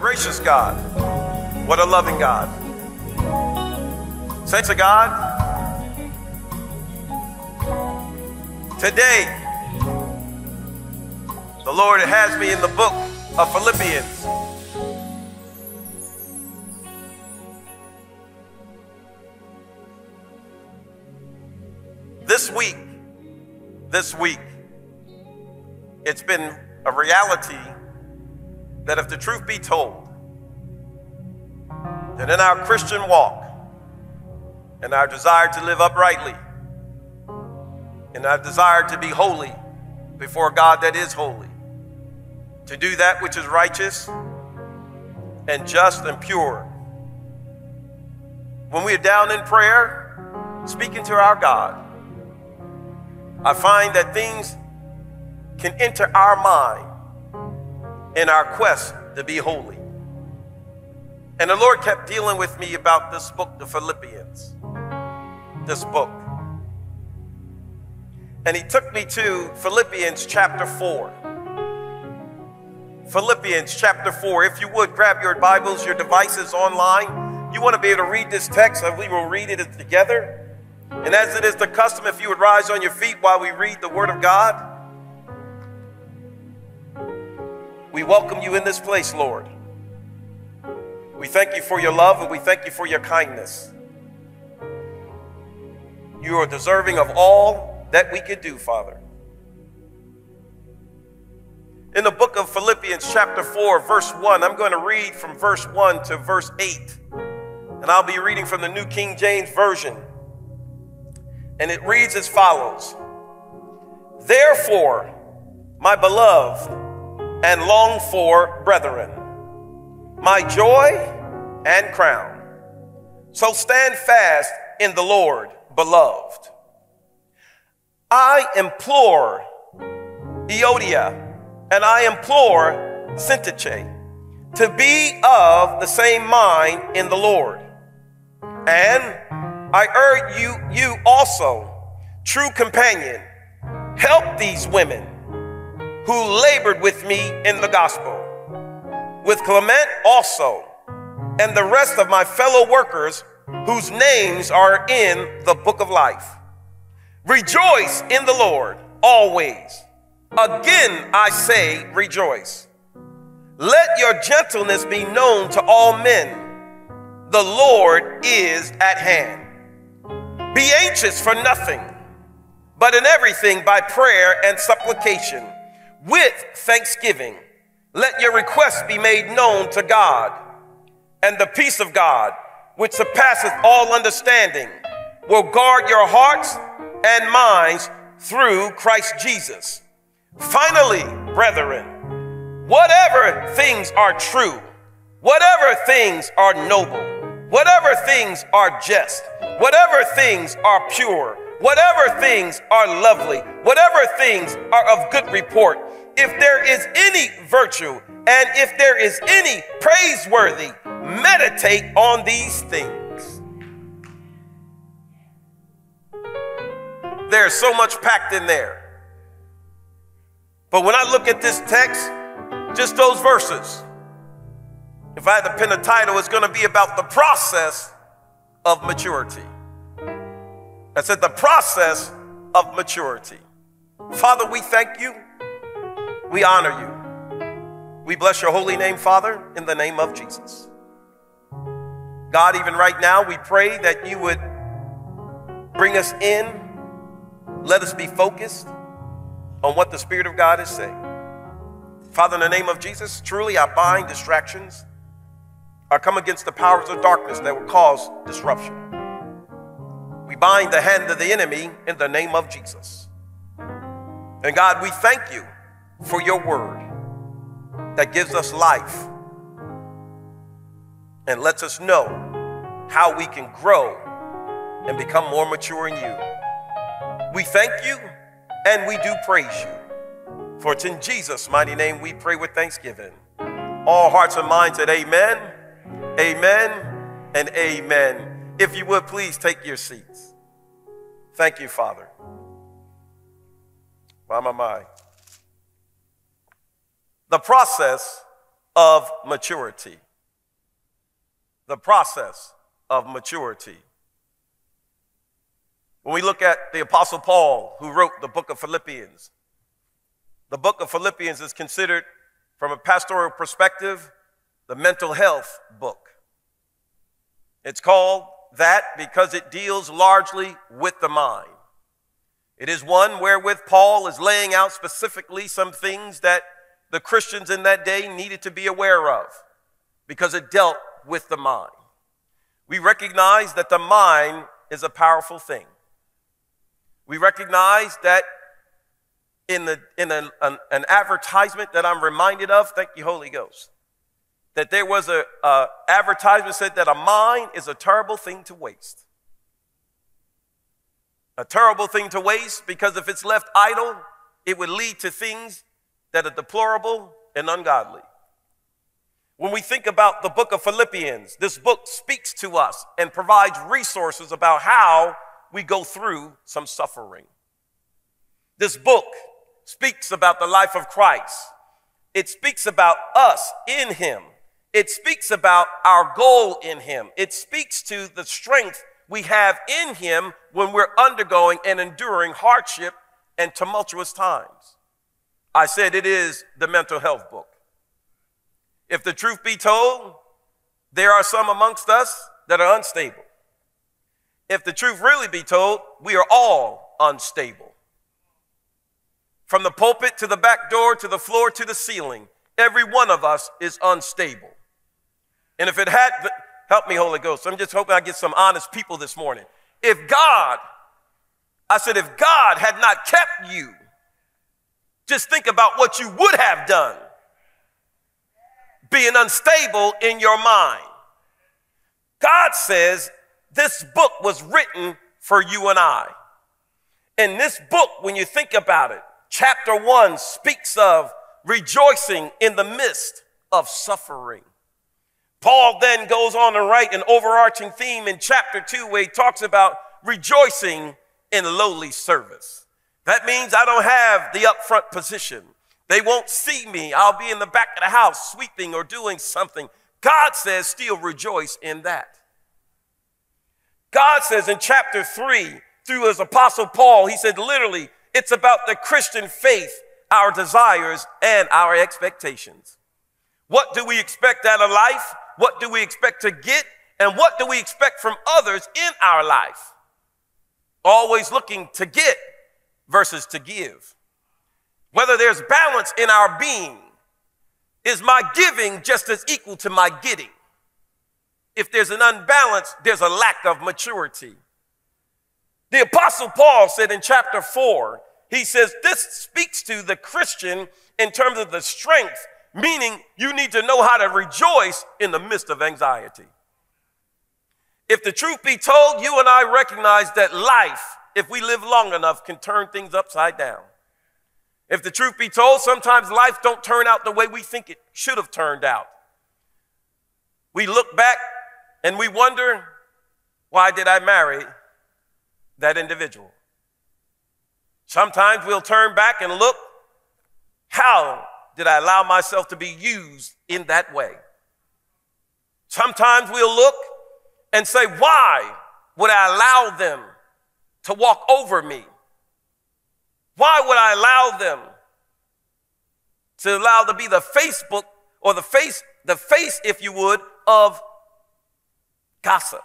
gracious God. What a loving God. Saints of God, today, the Lord has me in the book of Philippians. This week, it's been a reality that if the truth be told, that in our Christian walk and our desire to live uprightly and our desire to be holy before God that is holy, to do that which is righteous and just and pure, when we are down in prayer, speaking to our God, I find that things can enter our mind in our quest to be holy. And the Lord kept dealing with me about this book, the Philippians, this book. And he took me to Philippians chapter 4. Philippians chapter 4. If you would, grab your Bibles, your devices online. You want to be able to read this text, and we will read it together. And as it is the custom, if you would rise on your feet while we read the Word of God. We welcome you in this place, Lord. We thank you for your love and we thank you for your kindness. You are deserving of all that we could do, Father. In the book of Philippians chapter 4, verse 1, I'm going to read from verse 1 to verse 8. And I'll be reading from the New King James Version. And it reads as follows. Therefore, my beloved and longed for brethren, my joy and crown, so stand fast in the Lord, beloved. I implore Euodia and I implore Syntyche to be of the same mind in the Lord. And I urge you also, true companion, help these women who labored with me in the gospel, with Clement also, and the rest of my fellow workers whose names are in the book of life. Rejoice in the Lord always. Again, I say rejoice. Let your gentleness be known to all men. The Lord is at hand. Be anxious for nothing, but in everything by prayer and supplication, with thanksgiving, let your requests be made known to God. And the peace of God, which surpasseth all understanding, will guard your hearts and minds through Christ Jesus. Finally, brethren, whatever things are true, whatever things are noble, whatever things are just, whatever things are pure, whatever things are lovely, whatever things are of good report, if there is any virtue and if there is any praiseworthy, meditate on these things. There's so much packed in there. But when I look at this text, just those verses, if I had to pin a title, it's going to be about the process of maturity. I said the process of maturity. Father, we thank you. We honor you. We bless your holy name, Father, in the name of Jesus. God, even right now, we pray that you would bring us in. Let us be focused on what the Spirit of God is saying. Father, in the name of Jesus, truly I bind distractions. I come against the powers of darkness that will cause disruption. We bind the hand of the enemy in the name of Jesus. And God, we thank you for your word that gives us life and lets us know how we can grow and become more mature in you. We thank you and we do praise you. For it's in Jesus' mighty name we pray with thanksgiving. All hearts and minds said amen, amen, and amen. If you would, please take your seats. Thank you, Father. My. The process of maturity. The process of maturity. When we look at the Apostle Paul, who wrote the book of Philippians, the book of Philippians is considered, from a pastoral perspective, the mental health book. It's called that because it deals largely with the mind. It is one wherewith Paul is laying out specifically some things that the Christians in that day needed to be aware of because it dealt with the mind. We recognize that the mind is a powerful thing. We recognize that in an advertisement that I'm reminded of, thank you, Holy Ghost, that there was a advertisement said that a mind is a terrible thing to waste. A terrible thing to waste because if it's left idle, it would lead to things that are deplorable and ungodly. When we think about the book of Philippians, this book speaks to us and provides resources about how we go through some suffering. This book speaks about the life of Christ. It speaks about us in him. It speaks about our goal in him. It speaks to the strength we have in him when we're undergoing and enduring hardship and tumultuous times. I said it is the mental health book. If the truth be told, there are some amongst us that are unstable. If the truth really be told, we are all unstable. From the pulpit to the back door to the floor to the ceiling, every one of us is unstable. And if it had, help me, Holy Ghost, I'm just hoping I get some honest people this morning. If God had not kept you, just think about what you would have done being unstable in your mind. God says this book was written for you and I. And this book, when you think about it, chapter 1 speaks of rejoicing in the midst of suffering. Paul then goes on to write an overarching theme in chapter 2 where he talks about rejoicing in lowly service. That means I don't have the upfront position. They won't see me. I'll be in the back of the house sweeping or doing something. God says still rejoice in that. God says in chapter 3, through his apostle Paul, he said literally, it's about the Christian faith, our desires, and our expectations. What do we expect out of life? What do we expect to get? And what do we expect from others in our life? Always looking to get versus to give. Whether there's balance in our being, is my giving just as equal to my getting? If there's an unbalance, there's a lack of maturity. The Apostle Paul said in chapter 4, he says this speaks to the Christian in terms of the strength, meaning you need to know how to rejoice in the midst of anxiety. If the truth be told, you and I recognize that life, if we live long enough, can turn things upside down. If the truth be told, sometimes life don't turn out the way we think it should have turned out. We look back and we wonder, why did I marry that individual? Sometimes we'll turn back and look, how did I allow myself to be used in that way? Sometimes we'll look and say, why would I allow them to walk over me? Why would I allow them to be the Facebook or the face, if you would, of gossip?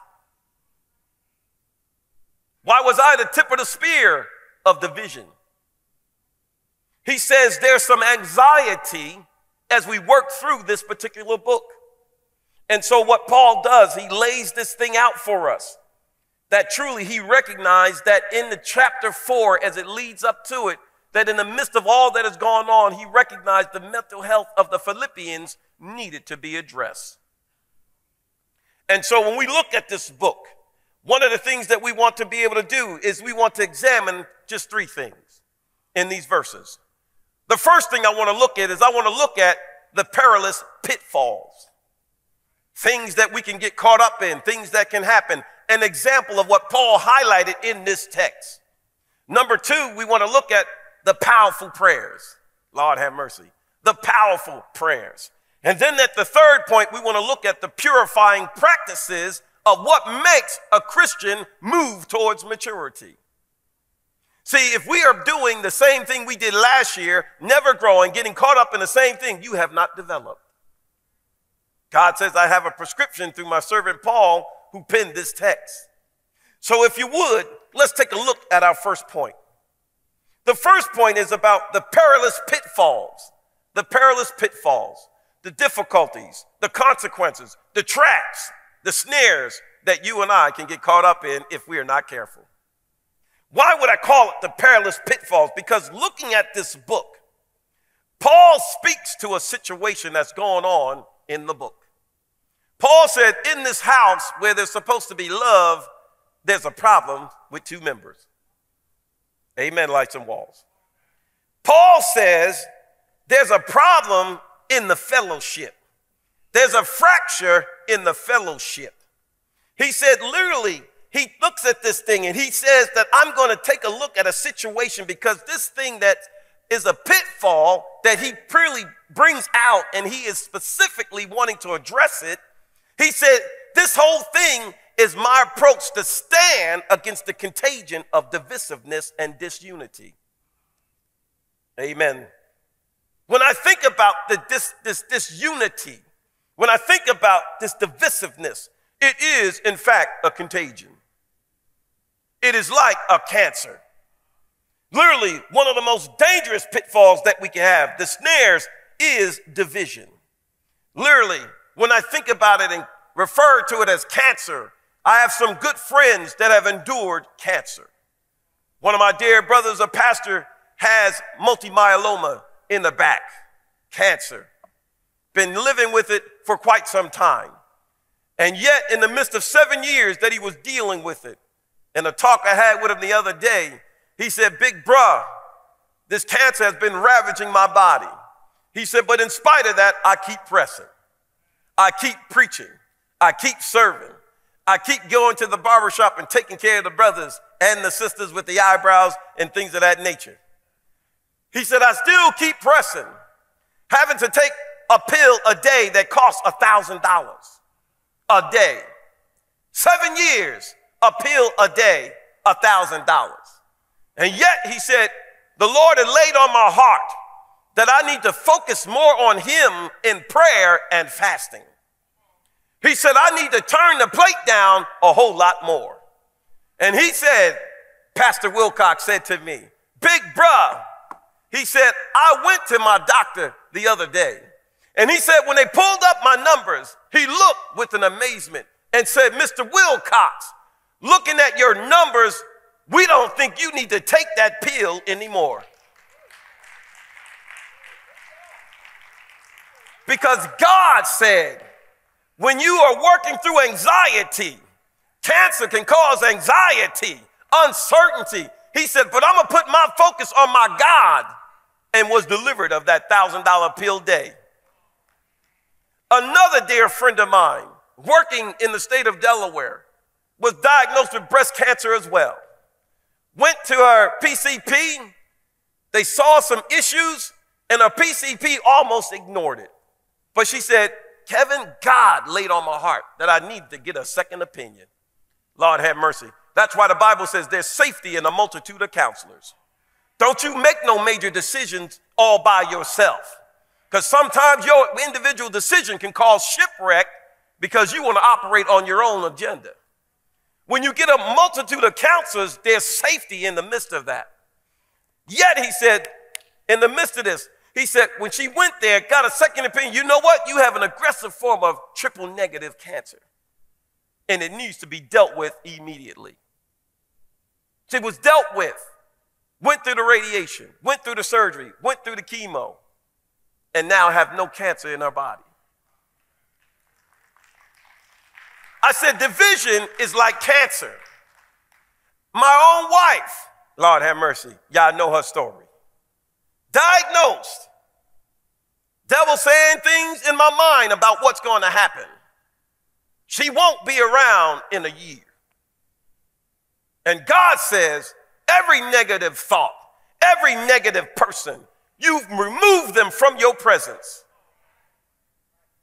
Why was I the tip of the spear of division? He says there's some anxiety as we work through this particular book. And so what Paul does, he lays this thing out for us. That truly he recognized that in the chapter 4, as it leads up to it, that in the midst of all that has gone on, he recognized the mental health of the Philippians needed to be addressed. And so when we look at this book, one of the things that we want to be able to do is we want to examine just 3 things in these verses. The first thing I want to look at is I want to look at the perilous pitfalls, things that we can get caught up in, things that can happen. An example of what Paul highlighted in this text. Number 2, we want to look at the powerful prayers. Lord have mercy. The powerful prayers. And then at the third point, we want to look at the purifying practices of what makes a Christian move towards maturity. See, if we are doing the same thing we did last year, never growing, getting caught up in the same thing, you have not developed. God says, I have a prescription through my servant Paul, who penned this text. So if you would, let's take a look at our first point. The first point is about the perilous pitfalls, the difficulties, the consequences, the traps, the snares that you and I can get caught up in if we are not careful. Why would I call it the perilous pitfalls? Because looking at this book, Paul speaks to a situation that's going on in the book. Paul said, in this house where there's supposed to be love, there's a problem with two members. Amen, lights and walls. Paul says there's a problem in the fellowship. There's a fracture in the fellowship. He said, literally, he looks at this thing and he says that I'm going to take a look at a situation because this thing that is a pitfall that he really brings out and he is specifically wanting to address it. He said, this whole thing is my approach to stand against the contagion of divisiveness and disunity. Amen. When I think about this unity, when I think about this divisiveness, it is, in fact, a contagion. It is like a cancer. Literally, one of the most dangerous pitfalls that we can have, the snares, is division. Literally, when I think about it and refer to it as cancer, I have some good friends that have endured cancer. One of my dear brothers, a pastor, has multiple myeloma in the back, cancer. Been living with it for quite some time. And yet, in the midst of 7 years that he was dealing with it, and a talk I had with him the other day, he said, big bruh, this cancer has been ravaging my body. He said, but in spite of that, I keep pressing. I keep preaching. I keep serving. I keep going to the barbershop and taking care of the brothers and the sisters with the eyebrows and things of that nature. He said, I still keep pressing, having to take a pill a day that costs $1,000 a day. 7 years, a pill a day, $1,000. And yet, he said, the Lord had laid on my heart that I need to focus more on him in prayer and fasting. He said, I need to turn the plate down a whole lot more. And he said, Pastor Wilcox said to me, big bruh, he said, I went to my doctor the other day. And he said, when they pulled up my numbers, he looked with an amazement and said, Mr. Wilcox, looking at your numbers, we don't think you need to take that pill anymore. Because God said, when you are working through anxiety, cancer can cause anxiety, uncertainty. He said, but I'm going to put my focus on my God, and was delivered of that $1,000 pill day. Another dear friend of mine, working in the state of Delaware, was diagnosed with breast cancer as well. Went to her PCP. They saw some issues, and her PCP almost ignored it. But she said, Kevin, God laid on my heart that I need to get a second opinion. Lord have mercy. That's why the Bible says there's safety in a multitude of counselors. Don't you make no major decisions all by yourself. Because sometimes your individual decision can cause shipwreck because you want to operate on your own agenda. When you get a multitude of counselors, there's safety in the midst of that. Yet, he said, in the midst of this, he said, when she went there, got a second opinion, you know what? You have an aggressive form of triple negative cancer. And it needs to be dealt with immediately. She was dealt with, went through the radiation, went through the surgery, went through the chemo, and now have no cancer in her body. I said, division is like cancer. My own wife, Lord have mercy, y'all know her story. Diagnosed. Devil saying things in my mind about what's going to happen. She won't be around in a year. And God says, every negative thought, every negative person, you've removed them from your presence.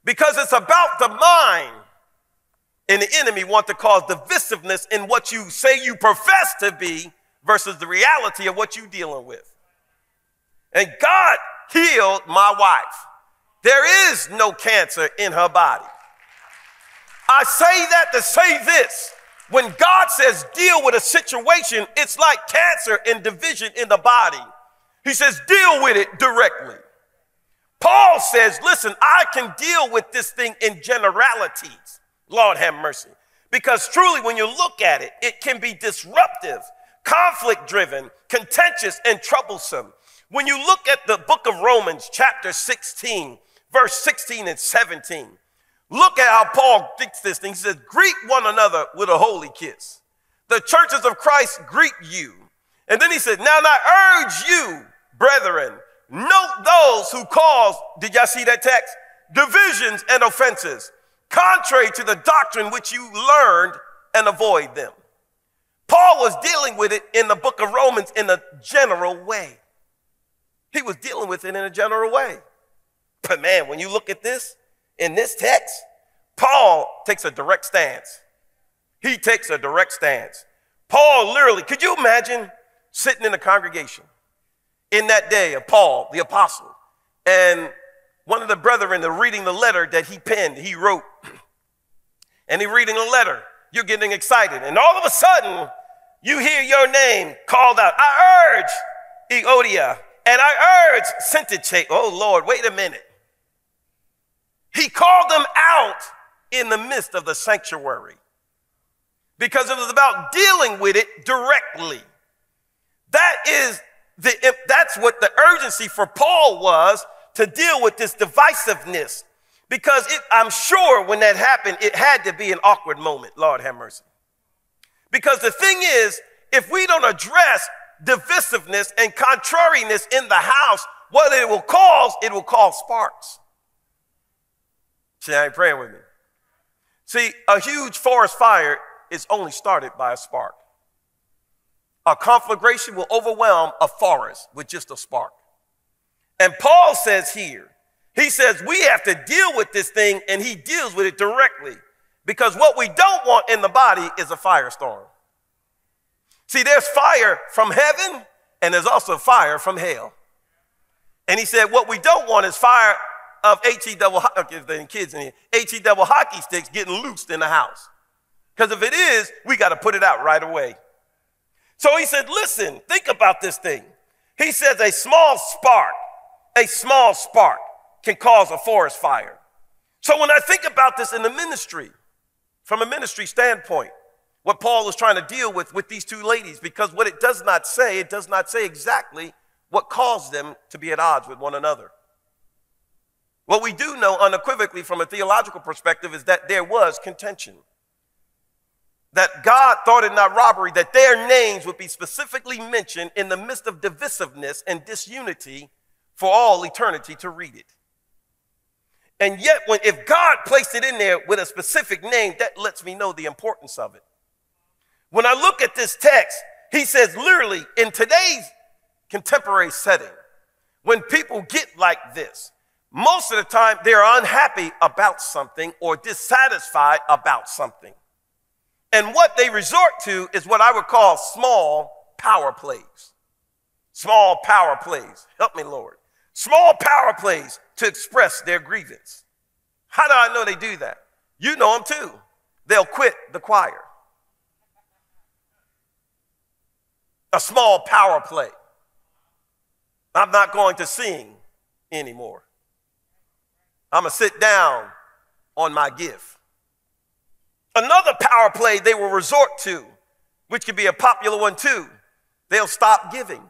because it's about the mind. And the enemy wants to cause divisiveness in what you say you profess to be versus the reality of what you're dealing with. And God healed my wife. There is no cancer in her body. I say that to say this. When God says deal with a situation, it's like cancer and division in the body. He says deal with it directly. Paul says, listen, I can deal with this thing in generalities. Lord have mercy. Because truly, when you look at it, it can be disruptive, conflict-driven, contentious, and troublesome. When you look at the book of Romans, chapter 16, verse 16 and 17, look at how Paul thinks this thing. He says, greet one another with a holy kiss. The churches of Christ greet you. And then he said, now I urge you, brethren, note those who cause, did y'all see that text? Divisions and offenses, contrary to the doctrine which you learned, and avoid them. Paul was dealing with it in the book of Romans in a general way. He was dealing with it in a general way. But man, when you look at this, in this text, Paul takes a direct stance. He takes a direct stance. Paul literally, could you imagine sitting in a congregation in that day of Paul, the apostle, and one of the brethren are reading the letter that he penned, he wrote, and he's reading the letter. You're getting excited. And all of a sudden, you hear your name called out. I urge Euodia, and I urge Syntyche. Oh, Lord, wait a minute. He called them out in the midst of the sanctuary because it was about dealing with it directly. That's what the urgency for Paul was, to deal with this divisiveness, because I'm sure when that happened, it had to be an awkward moment. Lord have mercy. Because the thing is, if we don't address divisiveness and contrariness in the house, what it will cause sparks. See, I ain't praying with me. See, a huge forest fire is only started by a spark. A conflagration will overwhelm a forest with just a spark. And Paul says here, he says we have to deal with this thing, and he deals with it directly, because what we don't want in the body is a firestorm. See, there's fire from heaven, and there's also fire from hell. And he said what we don't want is fire of HE double hockey sticks getting loosed in the house. Because if it is, we got to put it out right away. So he said, listen, think about this thing. He says a small spark can cause a forest fire. So when I think about this in the ministry, from a ministry standpoint, what Paul is trying to deal with these two ladies, because what it does not say exactly what caused them to be at odds with one another. What we do know unequivocally from a theological perspective is that there was contention. That God thought it not robbery that their names would be specifically mentioned in the midst of divisiveness and disunity for all eternity to read it. And yet, if God placed it in there with a specific name, that lets me know the importance of it. When I look at this text, he says literally in today's contemporary setting, when people get like this, most of the time they're unhappy about something or dissatisfied about something. And what they resort to is what I would call small power plays. Small power plays. Help me, Lord. Small power plays to express their grievance. How do I know they do that? You know them too. They'll quit the choir. A small power play. I'm not going to sing anymore. I'm going to sit down on my gift. Another power play they will resort to, which could be a popular one too, they'll stop giving,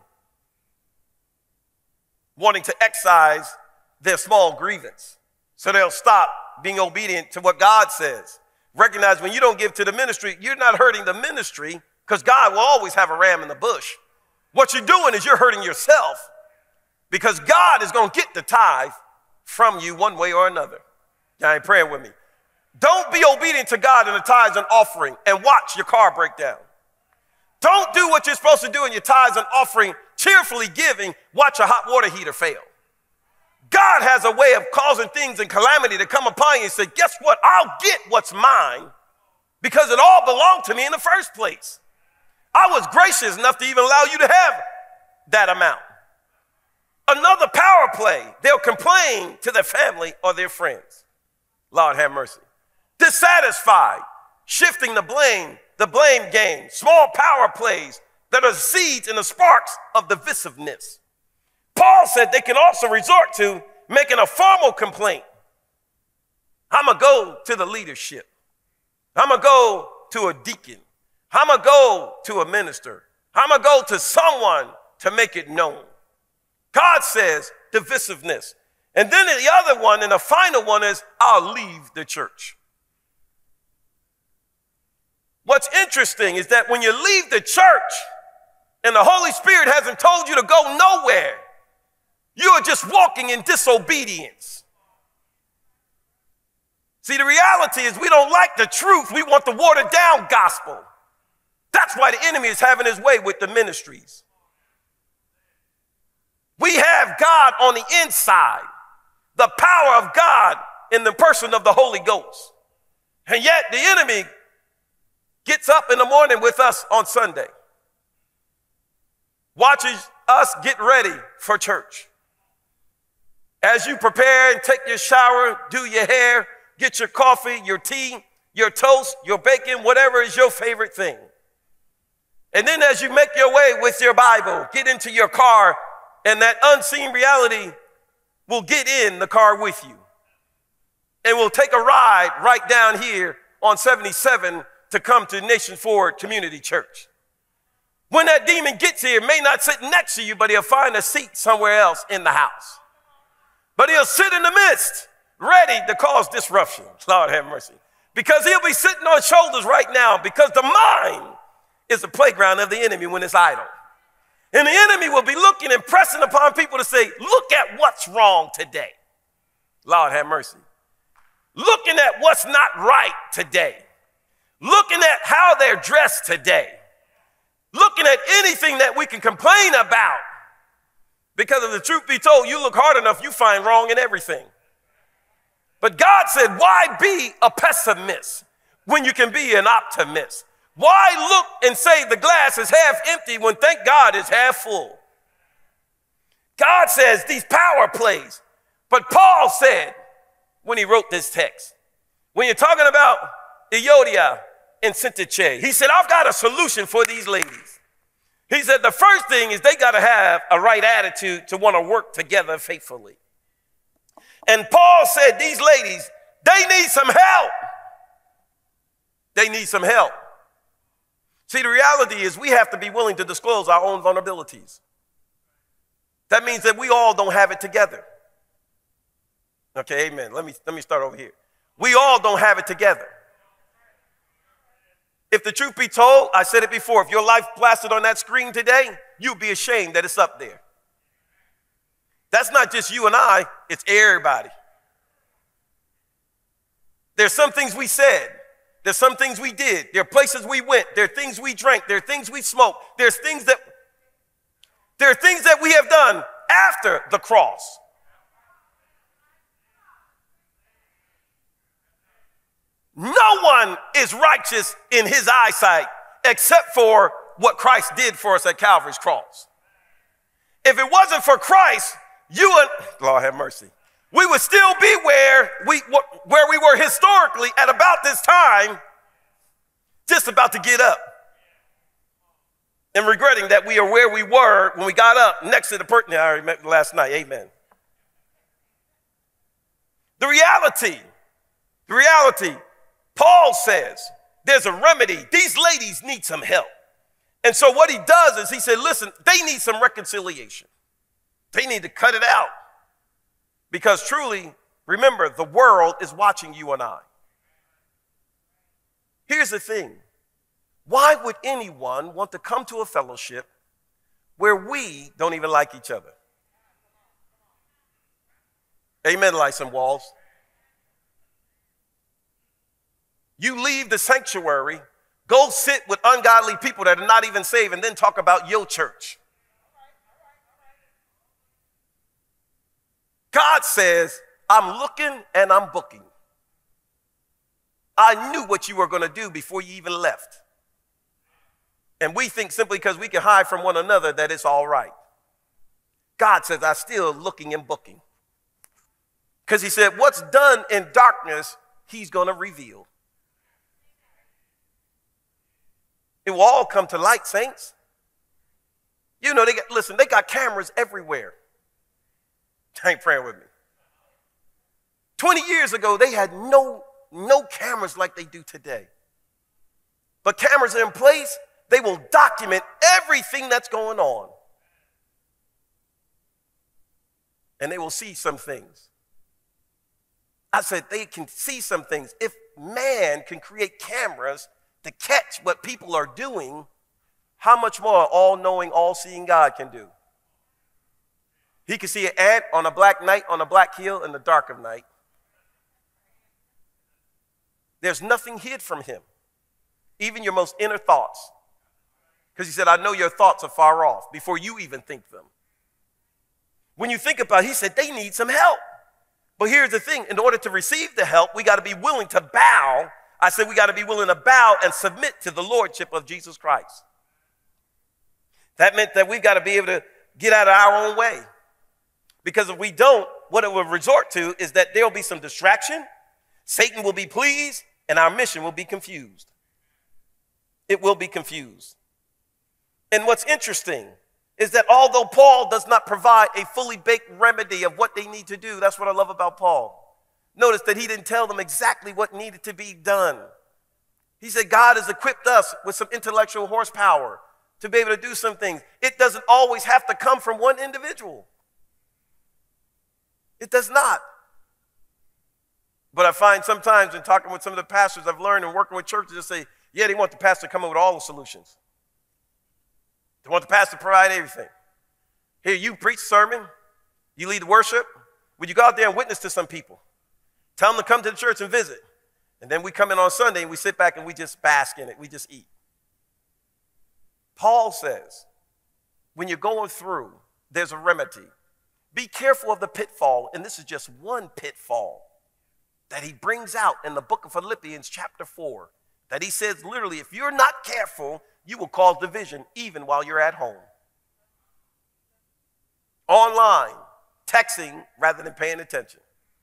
wanting to excise their small grievance. So they'll stop being obedient to what God says. Recognize when you don't give to the ministry, you're not hurting the ministry, because God will always have a ram in the bush. What you're doing is you're hurting yourself, because God is going to get the tithe from you one way or another. Y'all ain't praying with me. Don't be obedient to God in the tithes and offering and watch your car break down. Don't do what you're supposed to do in your tithes and offering, cheerfully giving, watch a hot water heater fail. God has a way of causing things and calamity to come upon you and say, guess what? I'll get what's mine because it all belonged to me in the first place. I was gracious enough to even allow you to have that amount. Another power play, they'll complain to their family or their friends. Lord have mercy. Dissatisfied, shifting the blame game, small power plays that are seeds and the sparks of divisiveness. Paul said they can also resort to making a formal complaint. I'm going to go to the leadership. I'm going to go to a deacon. I'm going to go to a minister. I'm going to go to someone to make it known. God says divisiveness. And then the other one and the final one is I'll leave the church. What's interesting is that when you leave the church and the Holy Spirit hasn't told you to go nowhere, you are just walking in disobedience. See, the reality is we don't like the truth. We want the watered down gospel. That's why the enemy is having his way with the ministries. We have God on the inside, the power of God in the person of the Holy Ghost. And yet the enemy gets up in the morning with us on Sunday, watches us get ready for church. As you prepare and take your shower, do your hair, get your coffee, your tea, your toast, your bacon, whatever is your favorite thing. And then as you make your way with your Bible, get into your car, and that unseen reality will get in the car with you. And we'll take a ride right down here on 77 to come to Nation Forward Community Church. When that demon gets here, it may not sit next to you, but he'll find a seat somewhere else in the house. But he'll sit in the midst, ready to cause disruption. Lord have mercy. Because he'll be sitting on shoulders right now, because the mind is the playground of the enemy when it's idle. And the enemy will be looking and pressing upon people to say, look at what's wrong today. Lord have mercy. Looking at what's not right today. Looking at how they're dressed today. Looking at anything that we can complain about. Because if the truth be told, you look hard enough, you find wrong in everything. But God said, why be a pessimist when you can be an optimist? Why look and say the glass is half empty when thank God it's half full? God says these power plays. But Paul said when he wrote this text, when you're talking about Euodia and Syntyche, he said, I've got a solution for these ladies. He said the first thing is they got to have a right attitude to want to work together faithfully. And Paul said these ladies, they need some help. They need some help. See, the reality is we have to be willing to disclose our own vulnerabilities. That means that we all don't have it together. Okay, amen. Let me start over here. We all don't have it together. If the truth be told, I said it before, if your life plastered on that screen today, you'd be ashamed that it's up there. That's not just you and I, it's everybody. There's some things we said. There's some things we did. There are places we went. There are things we drank. There are things we smoked. There are things that we have done after the cross. No one is righteous in his eyesight except for what Christ did for us at Calvary's cross. If it wasn't for Christ, you and, Lord have mercy, we would still be where we were historically at about this time, just about to get up. And regretting that we are where we were when we got up next to the person I remember last night. Amen. The reality, Paul says there's a remedy. These ladies need some help. And so what he does is he said, listen, they need some reconciliation. They need to cut it out. Because truly, remember, the world is watching you and I. Here's the thing. Why would anyone want to come to a fellowship where we don't even like each other? Amen, Lyson Walls. You leave the sanctuary, go sit with ungodly people that are not even saved, and then talk about your church. God says, I'm looking and I'm booking. I knew what you were going to do before you even left. And we think simply because we can hide from one another that it's all right. God says, I'm still looking and booking. Because he said, what's done in darkness, he's going to reveal. It will all come to light, saints. You know, they got cameras everywhere. Ain't praying with me. 20 years ago, they had no cameras like they do today. But cameras are in place. They will document everything that's going on. And they will see some things. I said they can see some things. If man can create cameras to catch what people are doing, how much more all-knowing, all-seeing God can do? He can see an ant on a black night, on a black hill in the dark of night. There's nothing hid from him, even your most inner thoughts. Because he said, I know your thoughts are far off before you even think them. When you think about it, he said they need some help. But here's the thing. In order to receive the help, we got to be willing to bow. I said we got to be willing to bow and submit to the lordship of Jesus Christ. That meant that we've got to be able to get out of our own way. Because if we don't, what it will resort to is that there will be some distraction, Satan will be pleased, and our mission will be confused. It will be confused. And what's interesting is that although Paul does not provide a fully baked remedy of what they need to do, that's what I love about Paul. Notice that he didn't tell them exactly what needed to be done. He said God has equipped us with some intellectual horsepower to be able to do some things. It doesn't always have to come from one individual. It does not. But I find sometimes in talking with some of the pastors I've learned and working with churches, they say, yeah, they want the pastor to come up with all the solutions. They want the pastor to provide everything. Here, you preach a sermon, you lead the worship. Would you go out there and witness to some people? Tell them to come to the church and visit. And then we come in on Sunday and we sit back and we just bask in it. We just eat. Paul says, when you're going through, there's a remedy. Be careful of the pitfall. And this is just one pitfall that he brings out in the book of Philippians chapter 4. That he says literally, if you're not careful, you will cause division even while you're at home. Online, texting rather than paying attention.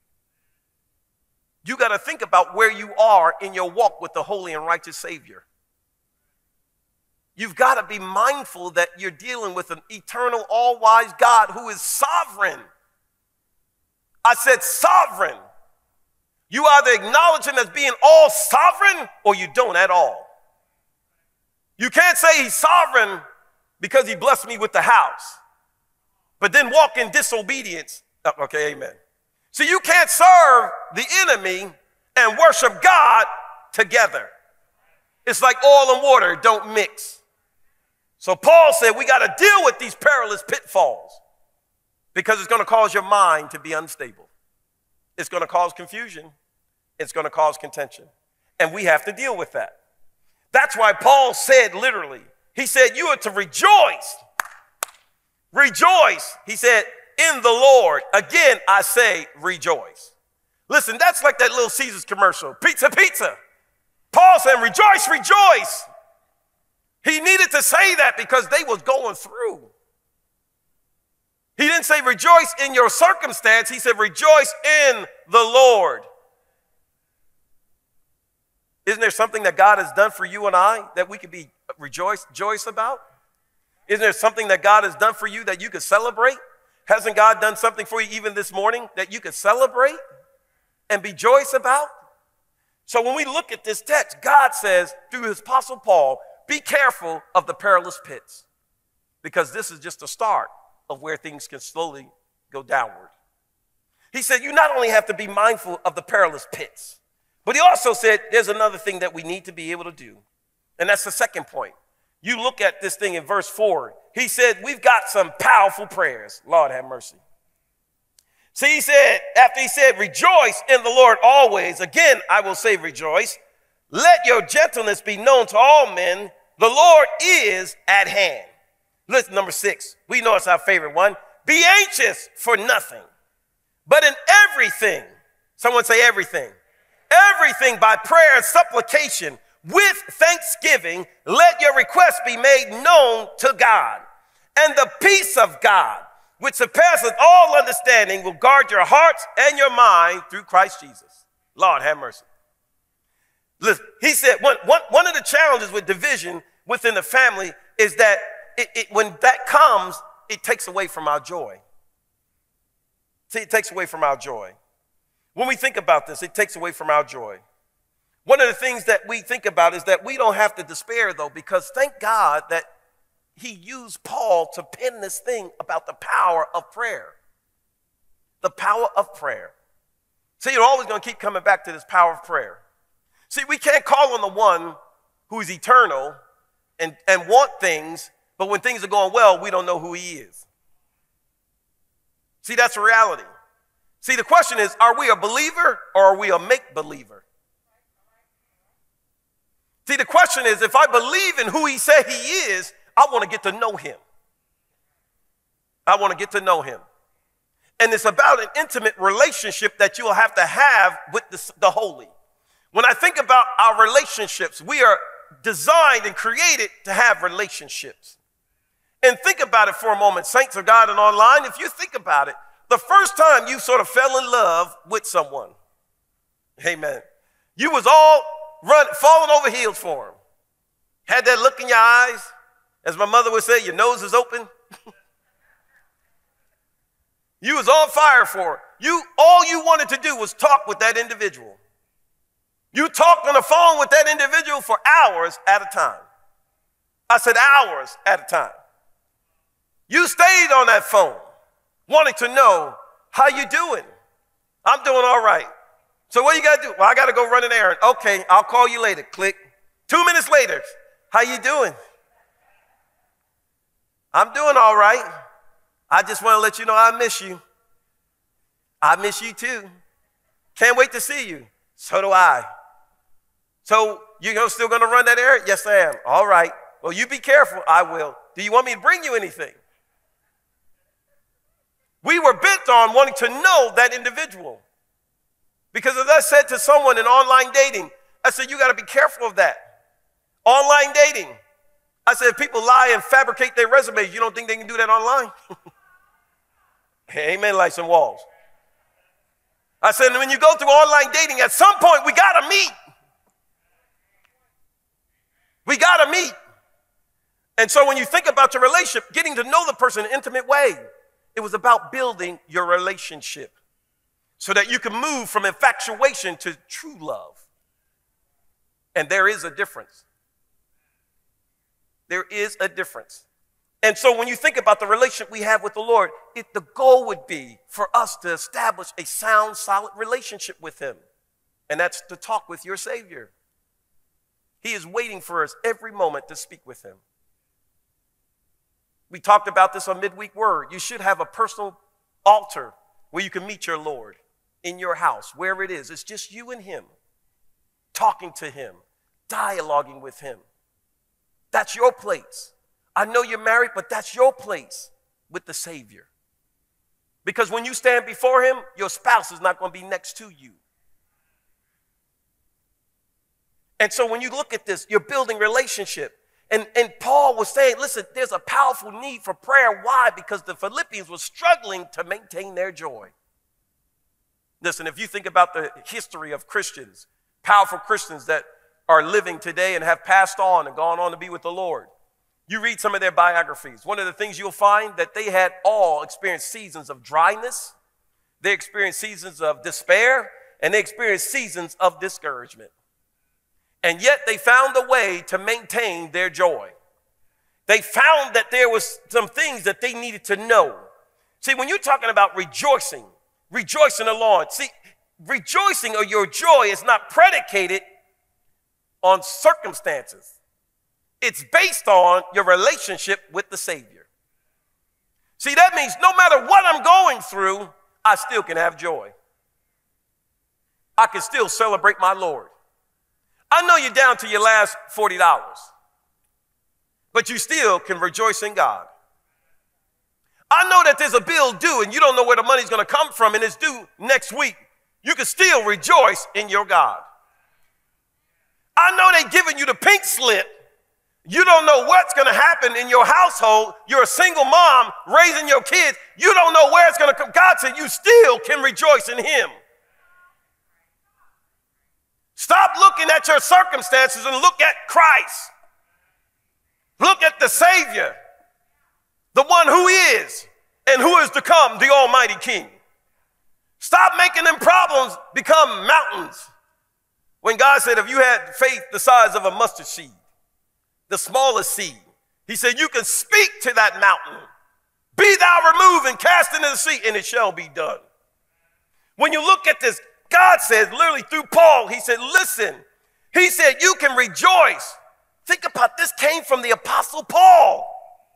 You got to think about where you are in your walk with the holy and righteous Savior. You've got to be mindful that you're dealing with an eternal, all-wise God who is sovereign. I said sovereign. You either acknowledge him as being all sovereign or you don't at all. You can't say he's sovereign because he blessed me with the house, but then walk in disobedience. Okay, amen. So you can't serve the enemy and worship God together. It's like oil and water don't mix. So Paul said we got to deal with these perilous pitfalls because it's going to cause your mind to be unstable. It's going to cause confusion. It's going to cause contention. And we have to deal with that. That's why Paul said literally, he said, you are to rejoice. Rejoice. He said, in the Lord. Again, I say rejoice. Listen, that's like that little Caesar's commercial. Pizza, pizza. Paul said, rejoice, rejoice. He needed to say that because they was going through. He didn't say rejoice in your circumstance. He said rejoice in the Lord. Isn't there something that God has done for you and I that we could be joyous about? Isn't there something that God has done for you that you could celebrate? Hasn't God done something for you even this morning that you could celebrate and be joyous about? So when we look at this text, God says through his apostle Paul, be careful of the perilous pits because this is just the start of where things can slowly go downward. He said you not only have to be mindful of the perilous pits, but he also said there's another thing that we need to be able to do. And that's the second point. You look at this thing in verse 4. He said we've got some powerful prayers. Lord have mercy. See, he said, after he said, rejoice in the Lord always. Again, I will say rejoice. Let your gentleness be known to all men. The Lord is at hand. Listen, number 6. We know it's our favorite one. Be anxious for nothing, But in everything, someone say everything. Everything by prayer and supplication with thanksgiving, let your requests be made known to God. And the peace of God, which surpasses all understanding, will guard your hearts and your mind through Christ Jesus. Lord, have mercy. Listen, he said one of the challenges with division within the family is that when that comes, it takes away from our joy. See, it takes away from our joy. When we think about this, it takes away from our joy. One of the things that we think about is that we don't have to despair, though, because thank God that he used Paul to pen this thing about the power of prayer. The power of prayer. See, you're always going to keep coming back to this power of prayer. See, we can't call on the one who is eternal and want things, but when things are going well, we don't know who he is. See, that's a reality. See, the question is, are we a believer or are we a make-believer? See, the question is, if I believe in who he said he is, I want to get to know him. I want to get to know him. And it's about an intimate relationship that you'll have to have with the holy. When I think about our relationships, we are designed and created to have relationships. And think about it for a moment, saints of God and online. If you think about it, the first time you sort of fell in love with someone, amen, you was all falling over heels for him. Had that look in your eyes. As my mother would say, your nose is open. You was on fire for it. All you wanted to do was talk with that individual. You talked on the phone with that individual for hours at a time. I said hours at a time. You stayed on that phone wanting to know how you doing. I'm doing all right. So what you got to do? Well, I got to go run an errand. Okay, I'll call you later. Click. 2 minutes later, how you doing? I'm doing all right. I just want to let you know I miss you. I miss you too. Can't wait to see you. So do I. So you're still going to run that errand? Yes, I am. All right. Well, you be careful. I will. Do you want me to bring you anything? We were bent on wanting to know that individual. Because as I said to someone in online dating, I said, you got to be careful of that. Online dating. I said, if people lie and fabricate their resumes, you don't think they can do that online? Amen, like some walls. I said, when you go through online dating, at some point, we got to meet. We got to meet. And so when you think about your relationship, getting to know the person in an intimate way, it was about building your relationship so that you can move from infatuation to true love. And there is a difference. There is a difference. And so when you think about the relationship we have with the Lord, the goal would be for us to establish a sound, solid relationship with him. And that's to talk with your Savior. He is waiting for us every moment to speak with him. We talked about this on Midweek Word. You should have a personal altar where you can meet your Lord in your house, wherever it is. It's just you and him, talking to him, dialoguing with him. That's your place. I know you're married, but that's your place with the Savior. Because when you stand before him, your spouse is not going to be next to you. And so when you look at this, you're building relationship. And Paul was saying, listen, there's a powerful need for prayer. Why? Because the Philippians were struggling to maintain their joy. Listen, if you think about the history of Christians, powerful Christians that are living today and have passed on and gone on to be with the Lord, you read some of their biographies. One of the things you'll find that they had all experienced seasons of dryness, they experienced seasons of despair, and they experienced seasons of discouragement. And yet they found a way to maintain their joy. They found that there was some things that they needed to know. See, when you're talking about rejoicing, rejoice in the Lord. See, rejoicing or your joy is not predicated on circumstances. It's based on your relationship with the Savior. See, that means no matter what I'm going through, I still can have joy. I can still celebrate my Lord. I know you're down to your last $40, but you still can rejoice in God. I know that there's a bill due and you don't know where the money's going to come from and it's due next week. You can still rejoice in your God. I know they're giving you the pink slip. You don't know what's going to happen in your household. You're a single mom raising your kids. You don't know where it's going to come. God said you still can rejoice in him. Stop looking at your circumstances and look at Christ. Look at the Savior, the one who is and who is to come, the Almighty King. Stop making them problems become mountains. When God said, if you had faith the size of a mustard seed, the smallest seed, he said, you can speak to that mountain. Be thou removed and cast into the sea, and it shall be done. When you look at this, God says, literally through Paul, he said, listen, he said, you can rejoice. Think about this, came from the Apostle Paul.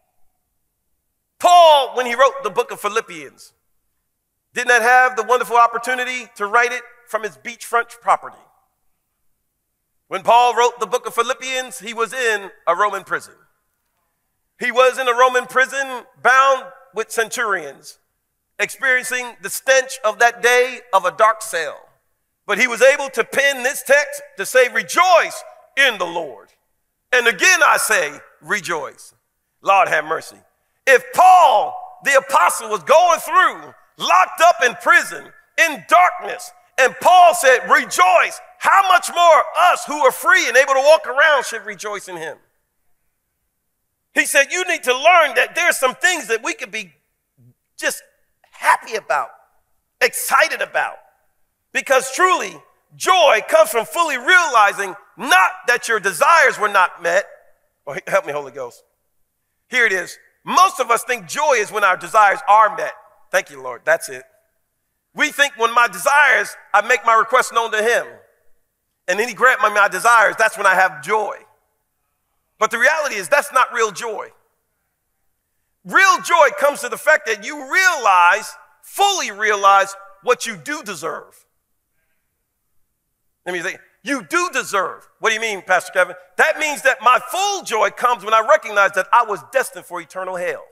Paul, when he wrote the book of Philippians, did not have the wonderful opportunity to write it from his beachfront property. When Paul wrote the book of Philippians, he was in a Roman prison. He was in a Roman prison bound with centurions, experiencing the stench of that day of a dark cell. But he was able to pen this text to say, rejoice in the Lord. And again, I say, rejoice. Lord have mercy. If Paul, the apostle, was going through, locked up in prison, in darkness, and Paul said, rejoice, how much more us who are free and able to walk around should rejoice in him? He said, you need to learn that there's some things that we could be just happy about, excited about. Because truly, joy comes from fully realizing not that your desires were not met. Oh, help me, Holy Ghost. Here it is. Most of us think joy is when our desires are met. Thank you, Lord. That's it. We think when my desires, I make my request known to him. And then he grant me my desires. That's when I have joy. But the reality is that's not real joy. Real joy comes to the fact that you realize, fully realize what you do deserve. Let me think. You do deserve. What do you mean, Pastor Kevin? That means that my full joy comes when I recognize that I was destined for eternal hell.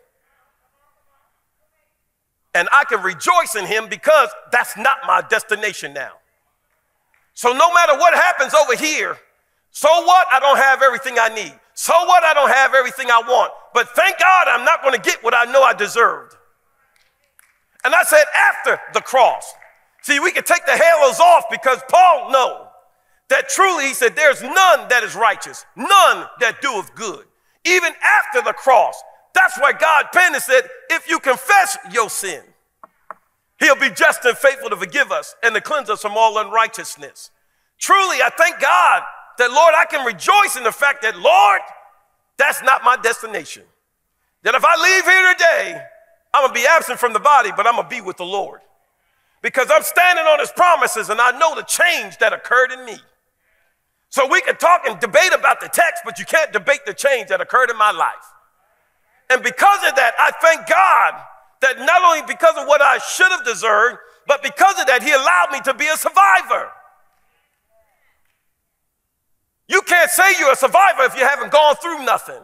And I can rejoice in him because that's not my destination now. So no matter what happens over here, so what? I don't have everything I need. So what? I don't have everything I want. But thank God I'm not going to get what I know I deserved. And I said after the cross. See, we can take the halos off because Paul knows that truly, he said, there's none that is righteous, none that doeth good. Even after the cross. That's why God penned and said, if you confess your sin, he'll be just and faithful to forgive us and to cleanse us from all unrighteousness. Truly, I thank God that, Lord, I can rejoice in the fact that, Lord, that's not my destination. That if I leave here today, I'm going to be absent from the body, but I'm going to be with the Lord. Because I'm standing on his promises and I know the change that occurred in me. So we can talk and debate about the text, but you can't debate the change that occurred in my life. And because of that, I thank God that not only because of what I should have deserved, but because of that, he allowed me to be a survivor. You can't say you're a survivor if you haven't gone through nothing.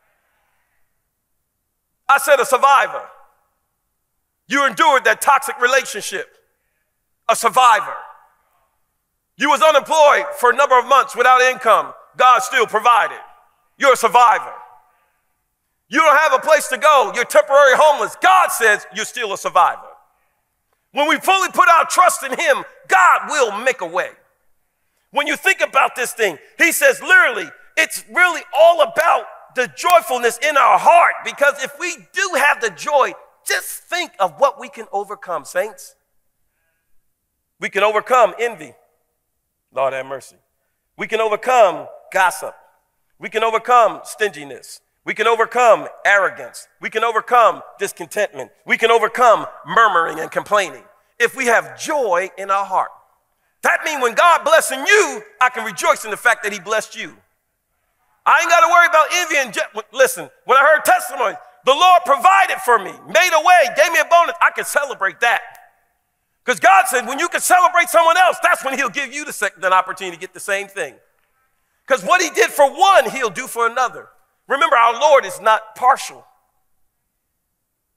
I said a survivor. You endured that toxic relationship. A survivor. You was unemployed for a number of months without income. God still provided. You're a survivor. You don't have a place to go. You're temporarily homeless. God says you're still a survivor. When we fully put our trust in him, God will make a way. When you think about this thing, he says literally, it's really all about the joyfulness in our heart. Because if we do have the joy, just think of what we can overcome, saints. We can overcome envy. Lord have mercy. We can overcome gossip. We can overcome stinginess. We can overcome arrogance. We can overcome discontentment. We can overcome murmuring and complaining if we have joy in our heart. That means when God blessing you, I can rejoice in the fact that he blessed you. I ain't got to worry about envy and listen, when I heard testimony, the Lord provided for me, made a way, gave me a bonus. I can celebrate that. Because God said when you can celebrate someone else, that's when he'll give you the opportunity to get the same thing. Because what he did for one, he'll do for another. Remember, our Lord is not partial.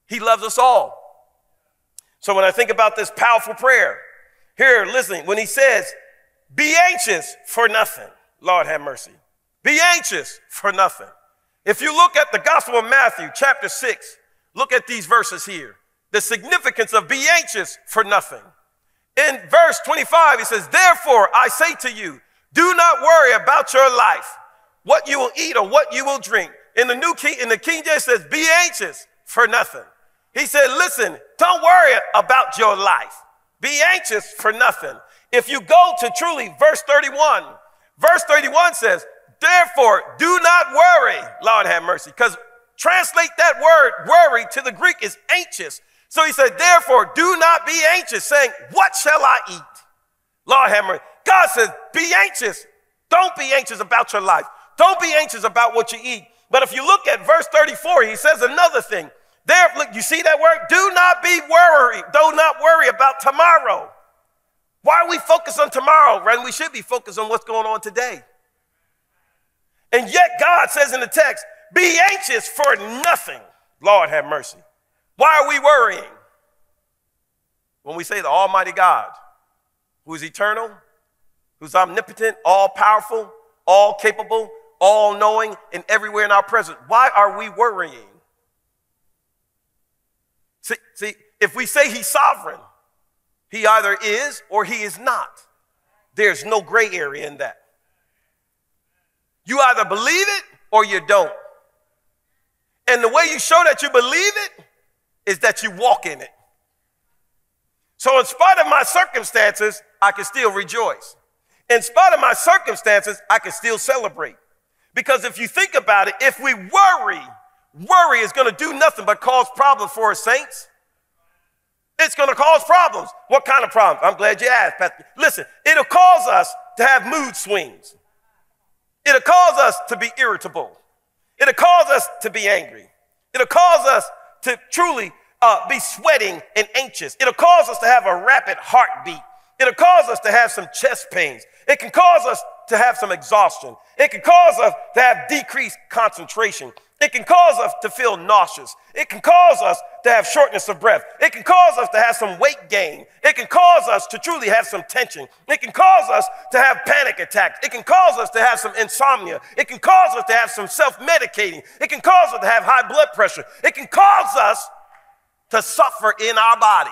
He loves us all. So when I think about this powerful prayer, here, listen, when he says, be anxious for nothing, Lord have mercy. Be anxious for nothing. If you look at the Gospel of Matthew, chapter 6, look at these verses here. The significance of be anxious for nothing. In verse 25, he says, therefore, I say to you, do not worry about your life, what you will eat or what you will drink. In the King James says, be anxious for nothing. He said, listen, don't worry about your life. Be anxious for nothing. If you go to truly verse 31 says, therefore, do not worry, Lord have mercy, because translate that word worry to the Greek is anxious. So he said, therefore, do not be anxious, saying, what shall I eat? Lord have mercy. God says, be anxious. Don't be anxious about your life. Don't be anxious about what you eat. But if you look at verse 34, he says another thing. There, look, you see that word? Do not be worried. Do not worry about tomorrow. Why are we focused on tomorrow when we should be focused on what's going on today? And yet God says in the text, be anxious for nothing. Lord have mercy. Why are we worrying? When we say the Almighty God, who is eternal, who's omnipotent, all powerful, all capable, all knowing, and everywhere in our presence, why are we worrying? See, if we say he's sovereign, he either is or he is not. There's no gray area in that. You either believe it or you don't. And the way you show that you believe it is that you walk in it. So in spite of my circumstances, I can still rejoice. In spite of my circumstances, I can still celebrate. Because if you think about it, if we worry is going to do nothing but cause problems for us saints. It's going to cause problems. What kind of problems? I'm glad you asked, Pastor. Listen, it'll cause us to have mood swings. It'll cause us to be irritable. It'll cause us to be angry. It'll cause us to truly be sweating and anxious. It'll cause us to have a rapid heartbeat. It'll cause us to have some chest pains. It can cause us to have some exhaustion. It can cause us to have decreased concentration. It can cause us to feel nauseous. It can cause us to have shortness of breath. It can cause us to have some weight gain. It can cause us to truly have some tension. It can cause us to have panic attacks. It can cause us to have some insomnia. It can cause us to have some self-medicating. It can cause us to have high blood pressure. It can cause us to suffer in our body.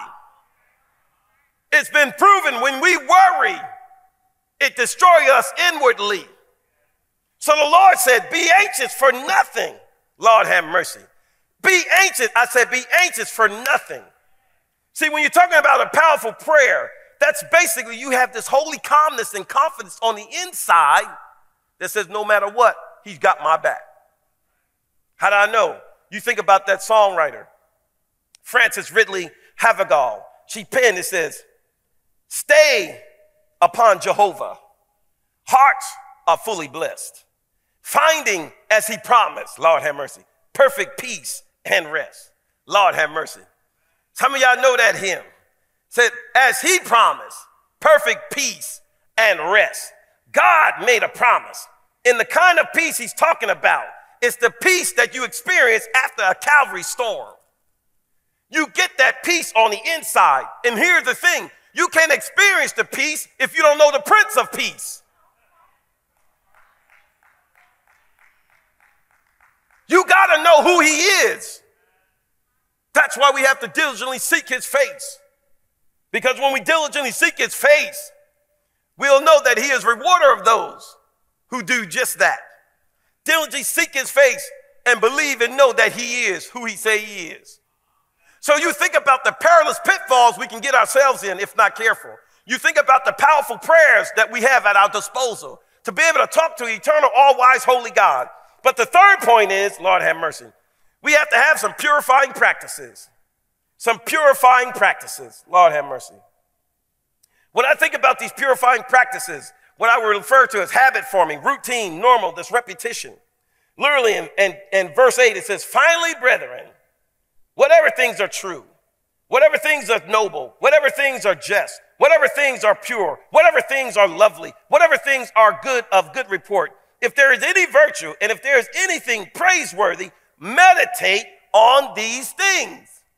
It's been proven when we worry, it destroys us inwardly. So the Lord said, be anxious for nothing. Lord have mercy. Be anxious. I said, be anxious for nothing. See, when you're talking about a powerful prayer, that's basically you have this holy calmness and confidence on the inside that says, no matter what, he's got my back. How do I know? You think about that songwriter, Frances Ridley Havergal. She penned, it says, stay upon Jehovah. Hearts are fully blessed. Finding, as he promised, Lord have mercy, perfect peace and rest. Lord have mercy. Some of y'all know that hymn. Said, as he promised, perfect peace and rest. God made a promise. And the kind of peace he's talking about is the peace that you experience after a Calvary storm. You get that peace on the inside. And here's the thing. You can't experience the peace if you don't know the Prince of Peace. You got to know who he is. That's why we have to diligently seek his face. Because when we diligently seek his face, we'll know that he is rewarder of those who do just that. Diligently seek his face and believe and know that he is who he say he is. So you think about the perilous pitfalls we can get ourselves in if not careful. You think about the powerful prayers that we have at our disposal to be able to talk to eternal, all-wise, holy God. But the third point is, Lord have mercy, we have to have some purifying practices. Some purifying practices. Lord have mercy. When I think about these purifying practices, what I would refer to as habit forming, routine, normal, this repetition. Literally in verse 8, it says, finally, brethren, whatever things are true, whatever things are noble, whatever things are just, whatever things are pure, whatever things are lovely, whatever things are good of good report, if there is any virtue and if there is anything praiseworthy, meditate on these things.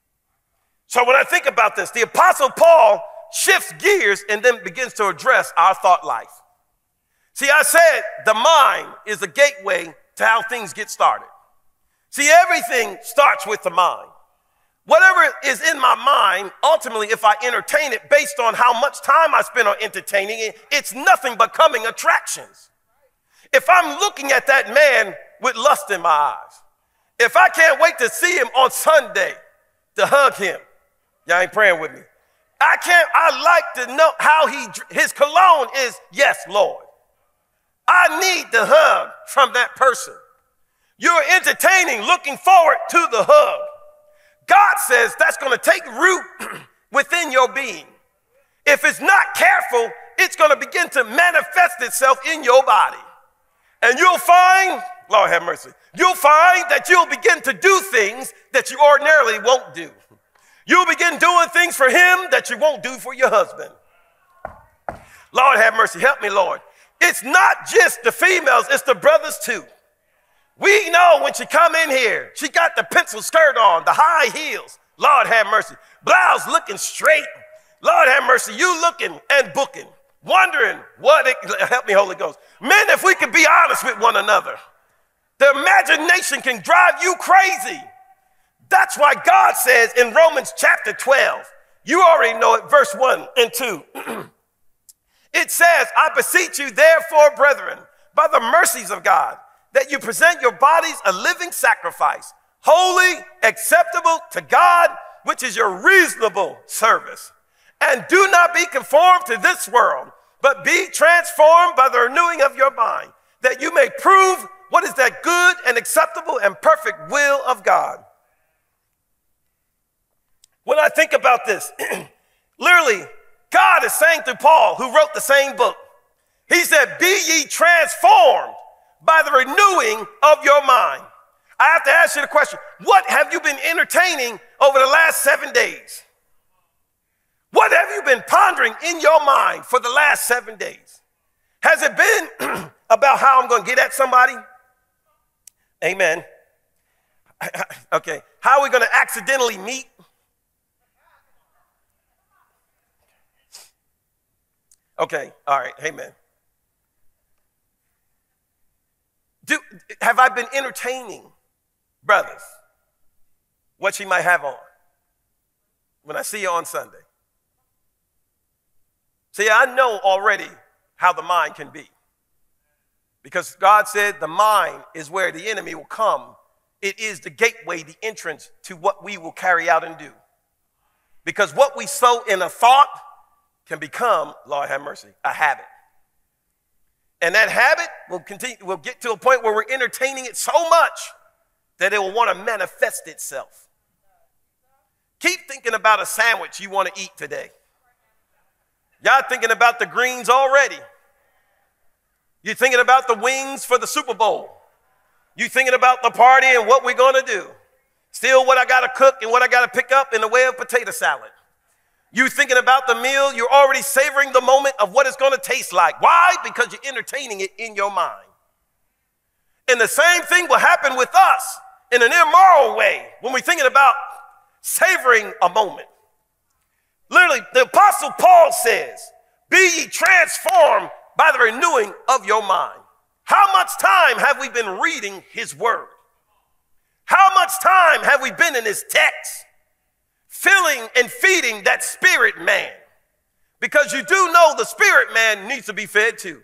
So when I think about this, the Apostle Paul shifts gears and then begins to address our thought life. See, I said the mind is the gateway to how things get started. See, everything starts with the mind. Whatever is in my mind, ultimately, if I entertain it based on how much time I spend on entertaining it, it's nothing but coming attractions. If I'm looking at that man with lust in my eyes, if I can't wait to see him on Sunday to hug him, y'all ain't praying with me. I like to know how his cologne is, yes, Lord. I need the hug from that person. You're entertaining, looking forward to the hug. God says that's going to take root within your being. If it's not careful, it's going to begin to manifest itself in your body. And you'll find, Lord have mercy, you'll find that you'll begin to do things that you ordinarily won't do. You'll begin doing things for him that you won't do for your husband. Lord have mercy, help me, Lord. It's not just the females, it's the brothers too. We know when she come in here, she got the pencil skirt on, the high heels. Lord have mercy. Blouse looking straight. Lord have mercy. You looking and booking, wondering help me, Holy Ghost. Men, if we could be honest with one another, the imagination can drive you crazy. That's why God says in Romans chapter 12, you already know it, verse 1 and 2. It says, I beseech you, therefore, brethren, by the mercies of God, that you present your bodies a living sacrifice, holy, acceptable to God, which is your reasonable service. And do not be conformed to this world, but be transformed by the renewing of your mind, that you may prove what is that good and acceptable and perfect will of God. When I think about this, literally, God is saying through Paul, who wrote the same book, he said, be ye transformed by the renewing of your mind. I have to ask you the question, what have you been entertaining over the last 7 days? What have you been pondering in your mind for the last 7 days? Has it been about how I'm going to get at somebody? Amen. Okay. How are we going to accidentally meet? Okay. All right. Amen. Have I been entertaining, brothers, what she might have on when I see you on Sunday? See, I know already how the mind can be. Because God said the mind is where the enemy will come. It is the gateway, the entrance to what we will carry out and do. Because what we sow in a thought can become, Lord have mercy, a habit. And that habit will get to a point where we're entertaining it so much that it will want to manifest itself. Keep thinking about a sandwich you want to eat today. Y'all thinking about the greens already. You're thinking about the wings for the Super Bowl. You're thinking about the party and what we're going to do. Still what I got to cook and what I got to pick up in the way of potato salad. You're thinking about the meal. You're already savoring the moment of what it's going to taste like. Why? Because you're entertaining it in your mind. And the same thing will happen with us in an immoral way when we're thinking about savoring a moment. Literally, the Apostle Paul says, be ye transformed by the renewing of your mind. How much time have we been reading his word? How much time have we been in his text? Filling and feeding that spirit man. Because you do know the spirit man needs to be fed too.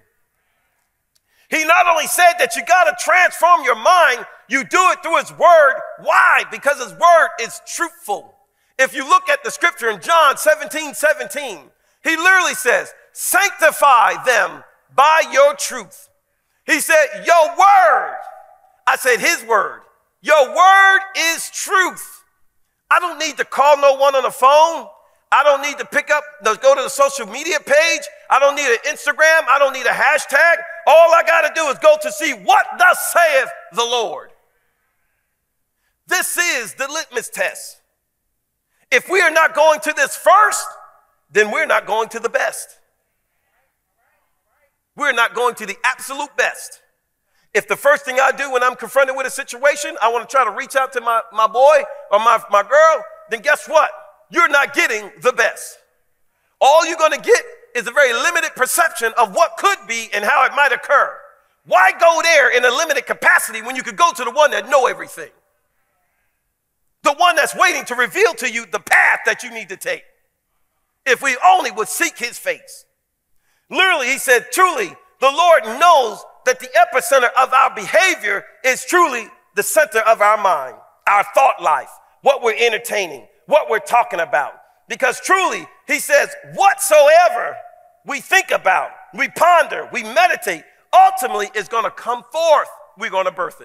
He not only said that you got to transform your mind, you do it through his word. Why? Because his word is truthful. If you look at the scripture in John 17:17, he literally says, sanctify them by your truth. He said, your word. I said his word. Your word is truth. I don't need to call no one on the phone. I don't need to go to the social media page. I don't need an Instagram. I don't need a hashtag. All I got to do is go to see what thus saith the Lord. This is the litmus test. If we are not going to this first, then we're not going to the best. We're not going to the absolute best. If the first thing I do when I'm confronted with a situation, I want to try to reach out to my boy or my girl, then guess what? you're not getting the best. All you're going to get is a very limited perception of what could be and how it might occur. Why go there in a limited capacity when you could go to the one that knows everything? The one that's waiting to reveal to you the path that you need to take. If we only would seek his face. Literally, he said, truly, the Lord knows that the epicenter of our behavior is truly the center of our mind, our thought life, what we're entertaining, what we're talking about. Because truly, he says, whatsoever we think about, we ponder, we meditate, ultimately is going to come forth. We're going to birth it.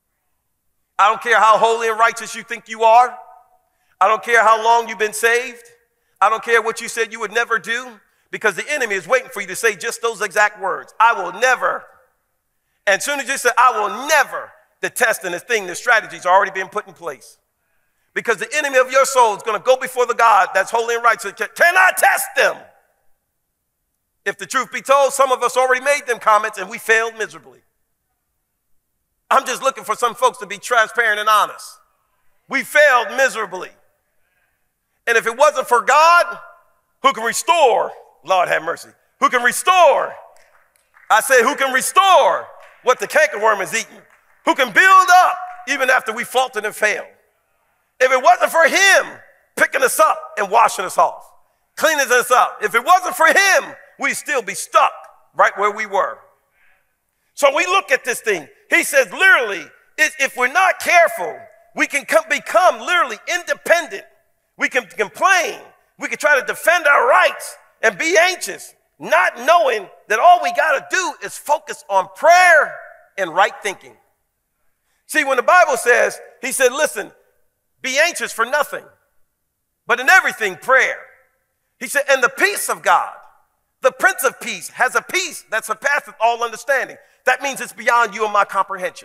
I don't care how holy and righteous you think you are. I don't care how long you've been saved. I don't care what you said you would never do, because the enemy is waiting for you to say just those exact words. I will never. And as soon as you say, I will never, the test and the strategies are already being put in place. Because the enemy of your soul is going to go before the God that's holy and righteous. Can I test them? If the truth be told, some of us already made them comments and we failed miserably. I'm just looking for some folks to be transparent and honest. We failed miserably. And if it wasn't for God, who can restore, Lord have mercy, who can restore, I say who can restore what the cankerworm has eaten, who can build up even after we faltered and failed. If it wasn't for him picking us up and washing us off, cleaning us up, if it wasn't for him, we'd still be stuck right where we were. So we look at this thing. He says literally, if we're not careful, we can become literally independent. We can complain. We can try to defend our rights and be anxious, not knowing that all we got to do is focus on prayer and right thinking. See, when the Bible says, he said, listen, be anxious for nothing, but in everything prayer. He said, and the peace of God, the Prince of Peace, has a peace that surpasses all understanding. That means it's beyond you and my comprehension.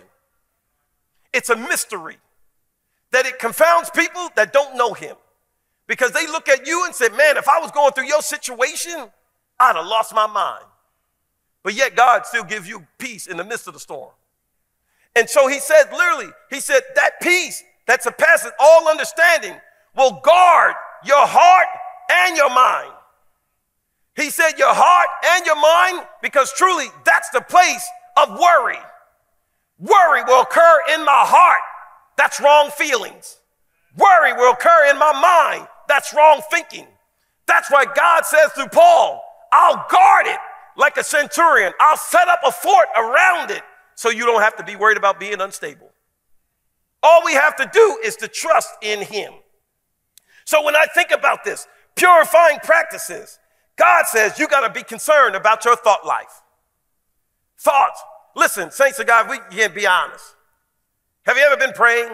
It's a mystery that it confounds people that don't know him, because they look at you and say, man, if I was going through your situation, I'd have lost my mind. But yet God still gives you peace in the midst of the storm. And so he said, literally, he said that peace that surpasses all understanding will guard your heart and your mind. He said your heart and your mind, because truly that's the place of worry. Worry will occur in my heart. That's wrong feelings. Worry will occur in my mind. That's wrong thinking. That's why God says through Paul, I'll guard it like a centurion. I'll set up a fort around it so you don't have to be worried about being unstable. All we have to do is to trust in him. So when I think about this, purifying practices, God says you got to be concerned about your thought life. Thoughts. Listen, saints of God, we can be honest. Have you ever been praying?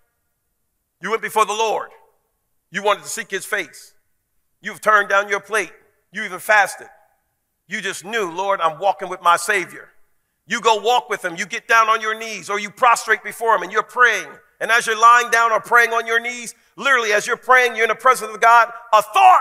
You went before the Lord. You wanted to seek his face. You've turned down your plate. You even fasted. You just knew, Lord, I'm walking with my Savior. You go walk with him. You get down on your knees, or you prostrate before him and you're praying. And as you're lying down or praying on your knees, literally as you're praying, you're in the presence of God, a thought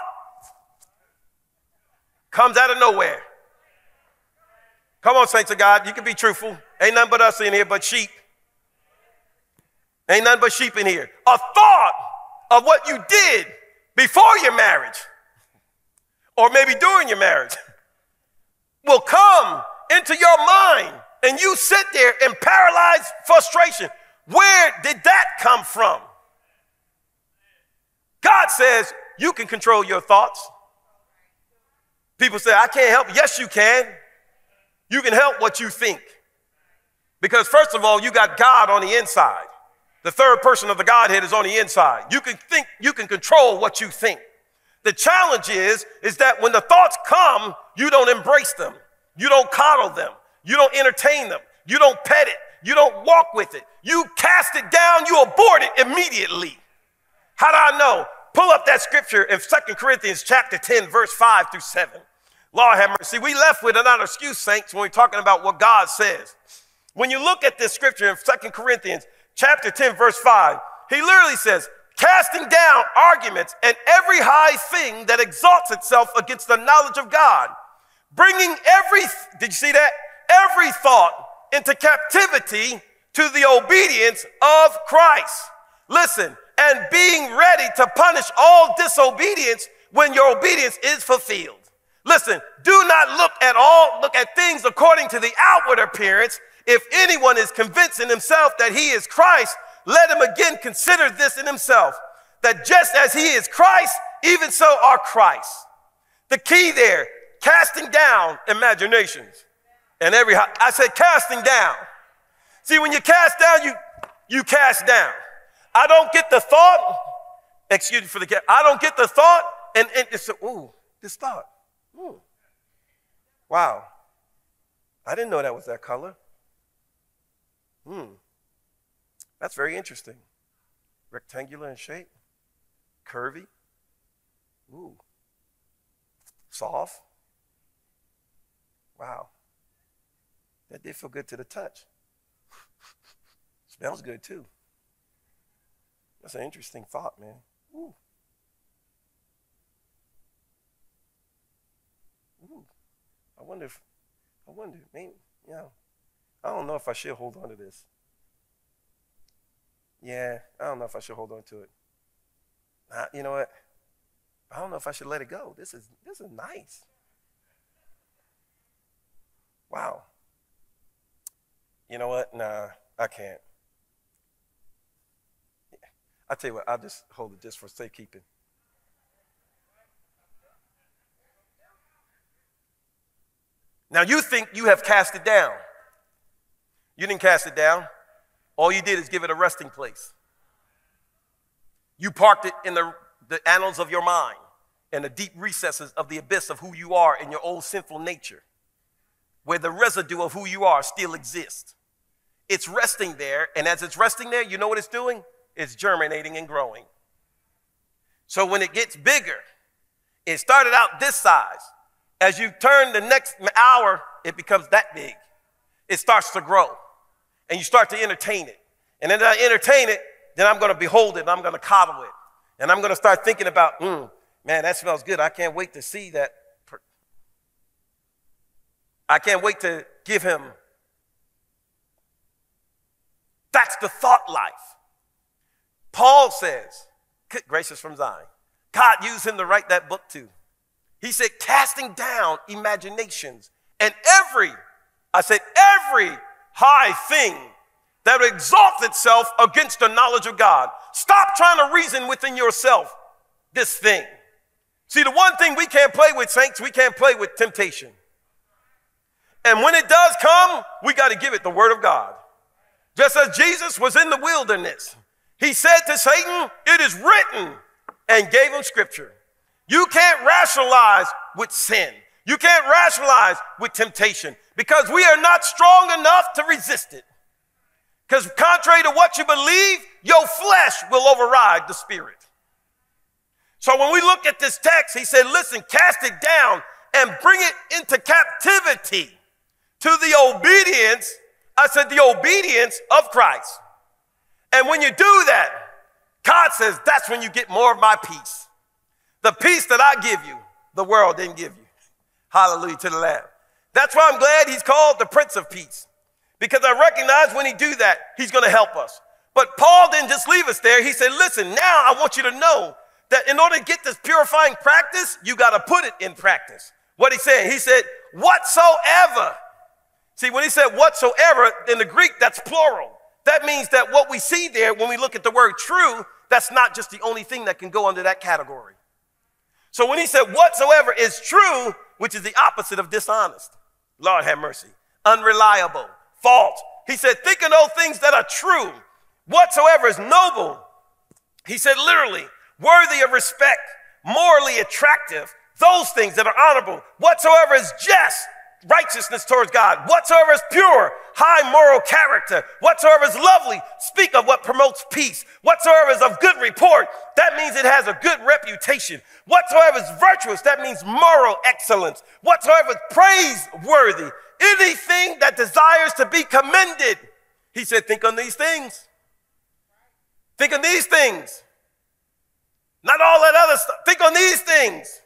comes out of nowhere. Come on, saints of God, you can be truthful. Ain't nothing but us in here but sheep. Ain't nothing but sheep in here. A thought of what you did before your marriage, or maybe during your marriage, will come into your mind, and you sit there in paralyzed frustration. Where did that come from? God says you can control your thoughts. People say, I can't help. Yes, you can. You can help what you think. Because first of all, you got God on the inside. The third person of the Godhead is on the inside. You can think, you can control what you think. The challenge is that when the thoughts come, you don't embrace them. You don't coddle them. You don't entertain them. You don't pet it. You don't walk with it. You cast it down. You abort it immediately. How do I know? Pull up that scripture in 2 Corinthians chapter 10, verse 5 through 7. Lord have mercy. We left with another excuse, saints, when we're talking about what God says. When you look at this scripture in 2 Corinthians chapter 10, verse 5, he literally says, casting down arguments and every high thing that exalts itself against the knowledge of God, bringing did you see that? Every thought into captivity to the obedience of Christ. Listen, and being ready to punish all disobedience when your obedience is fulfilled. Listen, do not look at things according to the outward appearance. If anyone is convinced in himself that he is Christ, let him again consider this in himself, that just as he is Christ, even so are Christ. The key there, casting down imaginations. And I said casting down. See, when you cast down, you cast down. I don't get the thought, excuse me for the I don't get the thought, and it's, this thought. Ooh. Wow. I didn't know that was that color. That's very interesting. Rectangular in shape, curvy. Ooh. Soft. Wow. That did feel good to the touch. Smells good too. That's an interesting thought, man. Ooh. Ooh. I wonder, maybe, I don't know if I should hold on to this. Yeah, I don't know if I should hold on to it. You know what? I don't know if I should let it go. This is nice. Wow. You know what? Nah, I can't. I'll tell you what, I'll just hold it just for safekeeping. Now you think you have cast it down. You didn't cast it down. All you did is give it a resting place. You parked it in the annals of your mind, in the deep recesses of the abyss of who you are in your old sinful nature, where the residue of who you are still exists. It's resting there, and as it's resting there, you know what it's doing? It's germinating and growing. So when it gets bigger, it started out this size. As you turn the next hour, it becomes that big. It starts to grow, and you start to entertain it. And then I entertain it, then I'm going to behold it, and I'm going to coddle it. And I'm going to start thinking about, man, that smells good. I can't wait to see that. I can't wait to give him. That's the thought life. Paul says, good gracious from Zion, God used him to write that book too. He said, casting down imaginations and every high thing that exalts itself against the knowledge of God. Stop trying to reason within yourself this thing. See, the one thing we can't play with, saints, we can't play with temptation. And when it does come, we got to give it the word of God. Just as Jesus was in the wilderness, he said to Satan, it is written, and gave him scripture. You can't rationalize with sin. You can't rationalize with temptation because we are not strong enough to resist it. Because contrary to what you believe, your flesh will override the spirit. So when we look at this text, he said, listen, cast it down and bring it into captivity to the obedience, the obedience of Christ. And when you do that, God says, that's when you get more of my peace. The peace that I give you, the world didn't give you. Hallelujah to the Lamb. That's why I'm glad he's called the Prince of Peace. Because I recognize when he do that, he's going to help us. But Paul didn't just leave us there. He said, listen, now I want you to know that in order to get this purifying practice, you got to put it in practice. What he said? He said, whatsoever. See, when he said whatsoever, in the Greek, that's plural. That means that what we see there when we look at the word true, that's not just the only thing that can go under that category. So when he said whatsoever is true, which is the opposite of dishonest, Lord have mercy, unreliable, false. He said, think of those things that are true. Whatsoever is noble. He said, literally, worthy of respect, morally attractive, those things that are honorable. Whatsoever is just, righteousness towards God. Whatsoever is pure, high moral character. Whatsoever is lovely, speak of what promotes peace. Whatsoever is of good report, that means it has a good reputation. Whatsoever is virtuous, that means moral excellence. Whatsoever is praiseworthy, anything that desires to be commended. He said, think on these things. Think on these things. Not all that other stuff. Think on these things.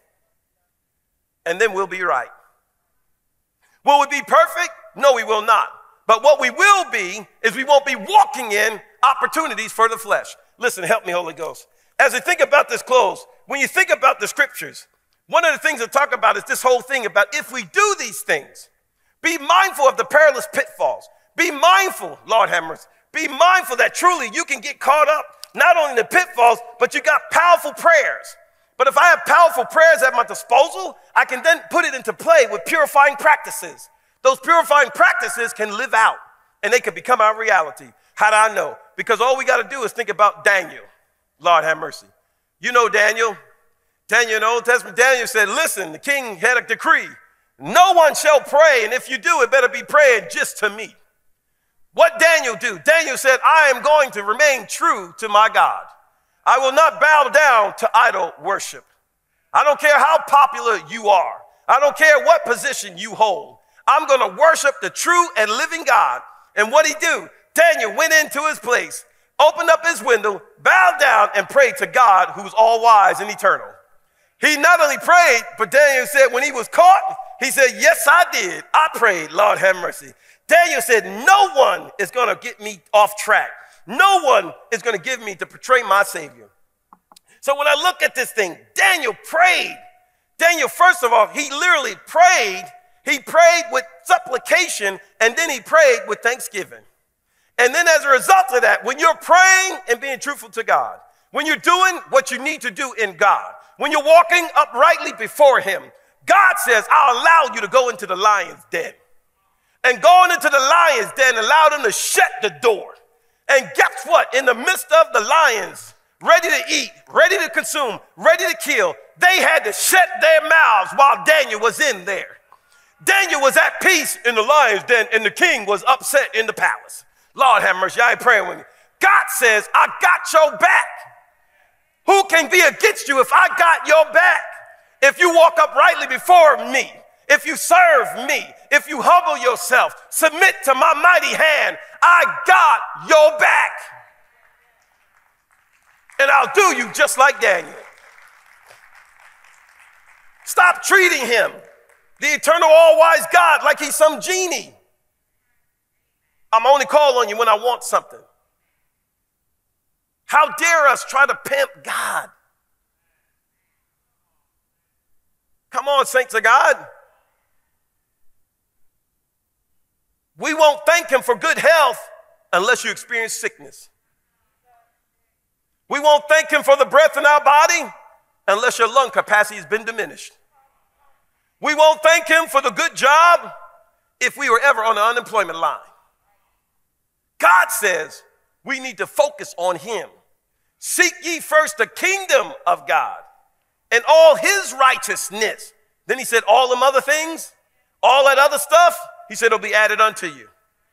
And then we'll be right. Will we be perfect? No, we will not. But what we will be is we won't be walking in opportunities for the flesh. Listen, help me, Holy Ghost. As we think about this close, when you think about the scriptures, one of the things to talk about is this whole thing about if we do these things, be mindful of the perilous pitfalls. Be mindful, Lord have mercy. Be mindful that truly you can get caught up not only in the pitfalls, but you got powerful prayers. But if I have powerful prayers at my disposal, I can then put it into play with purifying practices. Those purifying practices can live out and they can become our reality. How do I know? Because all we got to do is think about Daniel. Lord have mercy. You know Daniel. Daniel in the Old Testament, Daniel said, listen, the king had a decree. No one shall pray, and if you do, it better be praying just to me. What Daniel do? Daniel said, I am going to remain true to my God. I will not bow down to idol worship. I don't care how popular you are. I don't care what position you hold. I'm going to worship the true and living God. And what he do? Daniel went into his place, opened up his window, bowed down, and prayed to God who's all wise and eternal. He not only prayed, but Daniel said when he was caught, he said, yes, I did. I prayed, Lord have mercy. Daniel said, no one is going to get me off track. No one is going to give me to portray my Savior. So when I look at this thing, Daniel prayed. Daniel, first of all, he literally prayed. He prayed with supplication, and then he prayed with thanksgiving. And then as a result of that, when you're praying and being truthful to God, when you're doing what you need to do in God, when you're walking uprightly before him, God says, I'll allow you to go into the lion's den. And going into the lion's den allowed them to shut the door. And guess what? In the midst of the lions, ready to eat, ready to consume, ready to kill, they had to shut their mouths while Daniel was in there. Daniel was at peace in the lion's den, and the king was upset in the palace. Lord have mercy, I ain't praying with you. God says, I got your back. Who can be against you if I got your back? If you walk uprightly before me, if you serve me, if you humble yourself, submit to my mighty hand, I got your back. And I'll do you just like Daniel. Stop treating him, the eternal all-wise God, like he's some genie. I'm only call on you when I want something. How dare us try to pimp God? Come on, saints of God. We won't thank him for good health unless you experience sickness. We won't thank him for the breath in our body unless your lung capacity has been diminished. We won't thank him for the good job if we were ever on the unemployment line. God says we need to focus on him. Seek ye first the kingdom of God and all his righteousness. Then he said, all them other things, all that other stuff, he said, it'll be added unto you.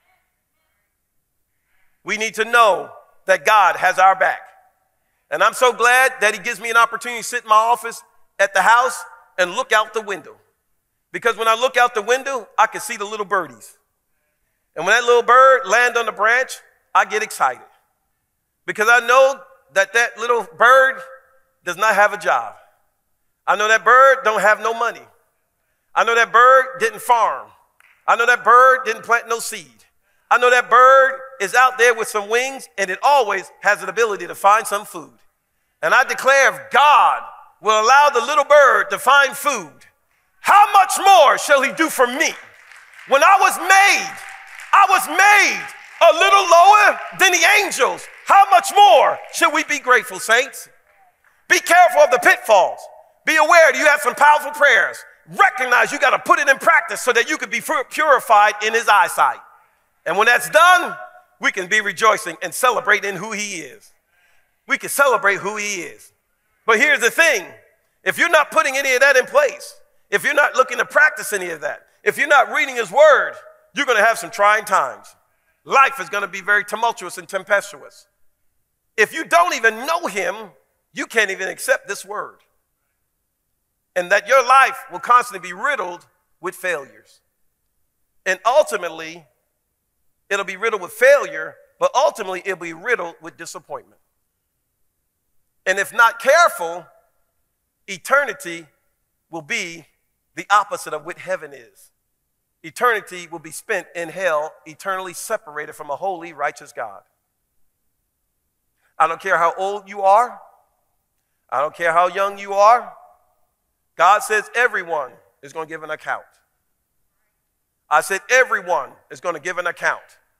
We need to know that God has our back. And I'm so glad that he gives me an opportunity to sit in my office at the house and look out the window. Because when I look out the window, I can see the little birdies. And when that little bird lands on the branch, I get excited. Because I know that that little bird does not have a job. I know that bird don't have no money. I know that bird didn't farm. I know that bird didn't plant no seed. I know that bird is out there with some wings, and it always has an ability to find some food. And I declare if God will allow the little bird to find food, how much more shall he do for me? When I was made a little lower than the angels. How much more should we be grateful, saints? Be careful of the pitfalls. Be aware that you have some powerful prayers. Recognize you got to put it in practice so that you can be purified in his eyesight. And when that's done, we can be rejoicing and celebrating who he is. We can celebrate who he is. But here's the thing. If you're not putting any of that in place, if you're not looking to practice any of that, if you're not reading his word, you're going to have some trying times. Life is going to be very tumultuous and tempestuous. If you don't even know him, you can't even accept this word. And that your life will constantly be riddled with failures. And ultimately, it'll be riddled with failure, but ultimately it'll be riddled with disappointment. And if not careful, eternity will be the opposite of what heaven is. Eternity will be spent in hell, eternally separated from a holy, righteous God. I don't care how old you are. I don't care how young you are. God says everyone is going to give an account. I said everyone is going to give an account.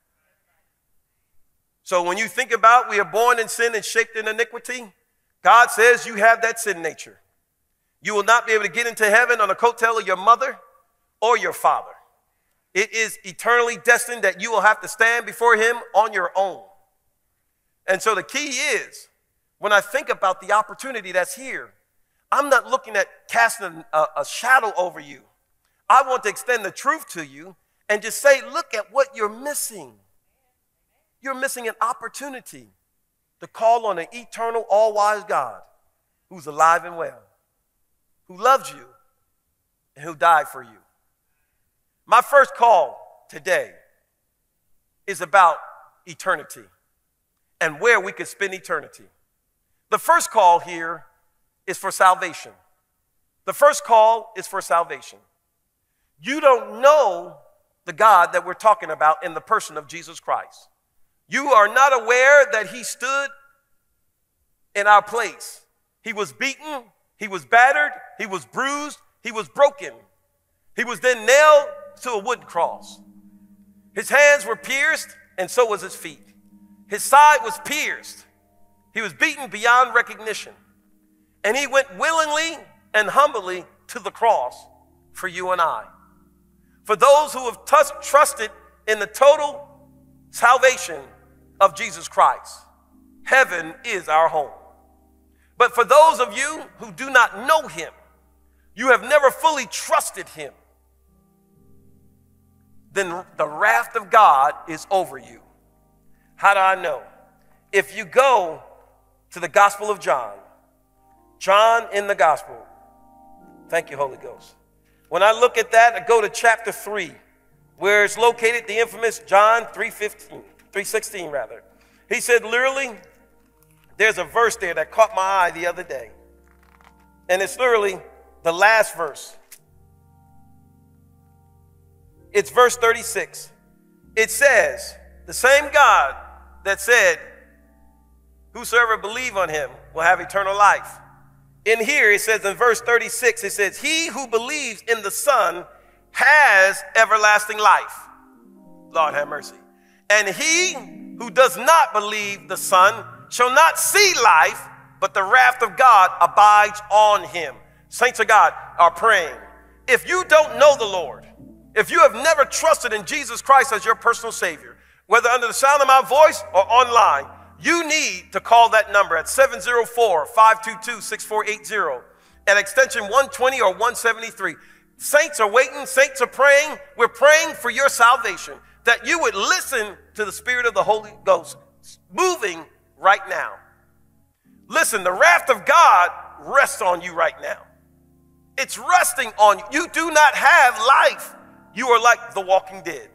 So when you think about we are born in sin and shaped in iniquity, God says you have that sin nature. You will not be able to get into heaven on the coattail of your mother or your father. It is eternally destined that you will have to stand before him on your own. And so the key is, when I think about the opportunity that's here, I'm not looking at casting a shadow over you. I want to extend the truth to you and just say, look at what you're missing. You're missing an opportunity to call on an eternal, all-wise God who's alive and well, who loves you, and who died for you. My first call today is about eternity and where we could spend eternity. The first call here is for salvation. The first call is for salvation. You don't know the God that we're talking about in the person of Jesus Christ. You are not aware that he stood in our place. He was beaten, he was battered, he was bruised, he was broken. He was then nailed to a wood cross. His hands were pierced, and so was his feet. His side was pierced. He was beaten beyond recognition. And he went willingly and humbly to the cross for you and I. For those who have trusted in the total salvation of Jesus Christ, heaven is our home. But for those of you who do not know him, you have never fully trusted him, then the wrath of God is over you. How do I know? If you go to the Gospel of John, John in the Gospel, thank you, Holy Ghost. When I look at that, I go to chapter 3, where it's located, the infamous John 3:16 rather. He said, literally, there's a verse there that caught my eye the other day. And it's literally the last verse. It's verse 36. It says, the same God that said, whosoever believe on him will have eternal life. In here, it says in verse 36, it says, he who believes in the Son has everlasting life. Lord have mercy. And he who does not believe the Son shall not see life, but the wrath of God abides on him. Saints of God are praying. If you don't know the Lord, if you have never trusted in Jesus Christ as your personal Savior, whether under the sound of my voice or online, you need to call that number at 704-522-6480 at extension 120 or 173. Saints are waiting. Saints are praying. We're praying for your salvation, that you would listen to the Spirit of the Holy Ghost moving right now. Listen, the wrath of God rests on you right now. It's resting on you. You do not have life. You are like the walking dead.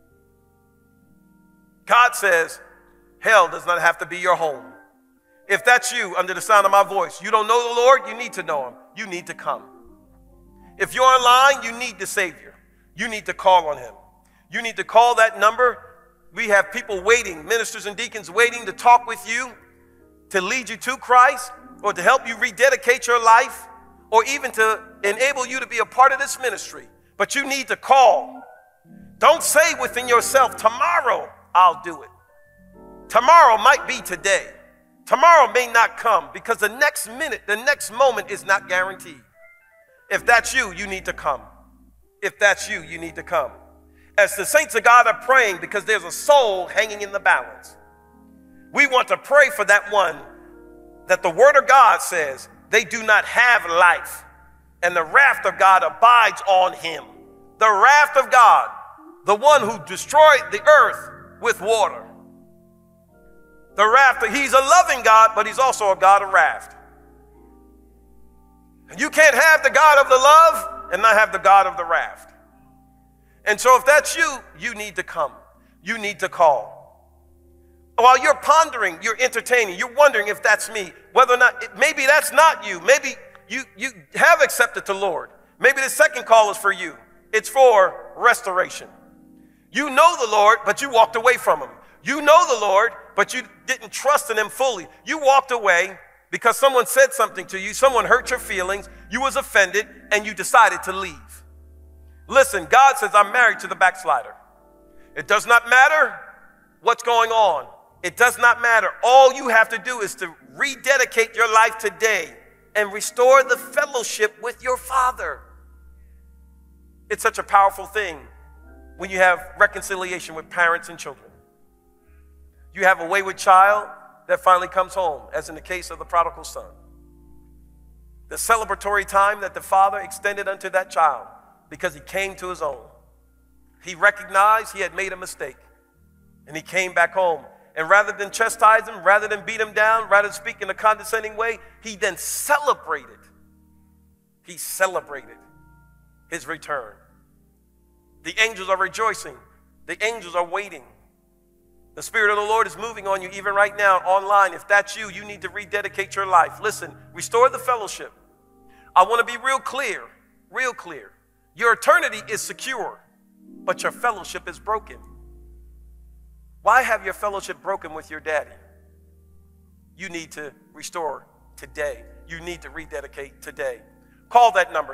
God says, hell does not have to be your home. If that's you under the sound of my voice, you don't know the Lord, you need to know him. You need to come. If you're online, you need the Savior. You need to call on him. You need to call that number. We have people waiting, ministers and deacons waiting to talk with you, to lead you to Christ, or to help you rededicate your life, or even to enable you to be a part of this ministry. But you need to call. Don't say within yourself, tomorrow I'll do it. Tomorrow might be today. Tomorrow may not come, because the next minute, the next moment is not guaranteed. If that's you, you need to come. If that's you, you need to come. As the saints of God are praying, because there's a soul hanging in the balance, we want to pray for that one that the Word of God says they do not have life, and the wrath of God abides on him. The wrath of God, the one who destroyed the earth with water. The wrath, he's a loving God, but he's also a God of wrath. You can't have the God of the love and not have the God of the wrath. And so if that's you, you need to come. You need to call. While you're pondering, you're entertaining, you're wondering if that's me, whether or not, maybe that's not you. Maybe you have accepted the Lord. Maybe the second call is for you. It's for restoration. You know the Lord, but you walked away from him. You know the Lord, but you didn't trust in him fully. You walked away because someone said something to you, someone hurt your feelings, you was offended, and you decided to leave. Listen, God says, I'm married to the backslider. It does not matter what's going on. It does not matter. All you have to do is to rededicate your life today and restore the fellowship with your Father. It's such a powerful thing when you have reconciliation with parents and children. You have a wayward child that finally comes home, as in the case of the prodigal son. The celebratory time that the father extended unto that child because he came to his own. He recognized he had made a mistake, and he came back home. And rather than chastise him, rather than beat him down, rather than speak in a condescending way, he then celebrated. He celebrated his return. The angels are rejoicing. The angels are waiting. The Spirit of the Lord is moving on you even right now online. If that's you, you need to rededicate your life. Listen, restore the fellowship. I want to be real clear, real clear. Your eternity is secure, but your fellowship is broken. Why have your fellowship broken with your daddy? You need to restore today. You need to rededicate today. Call that number,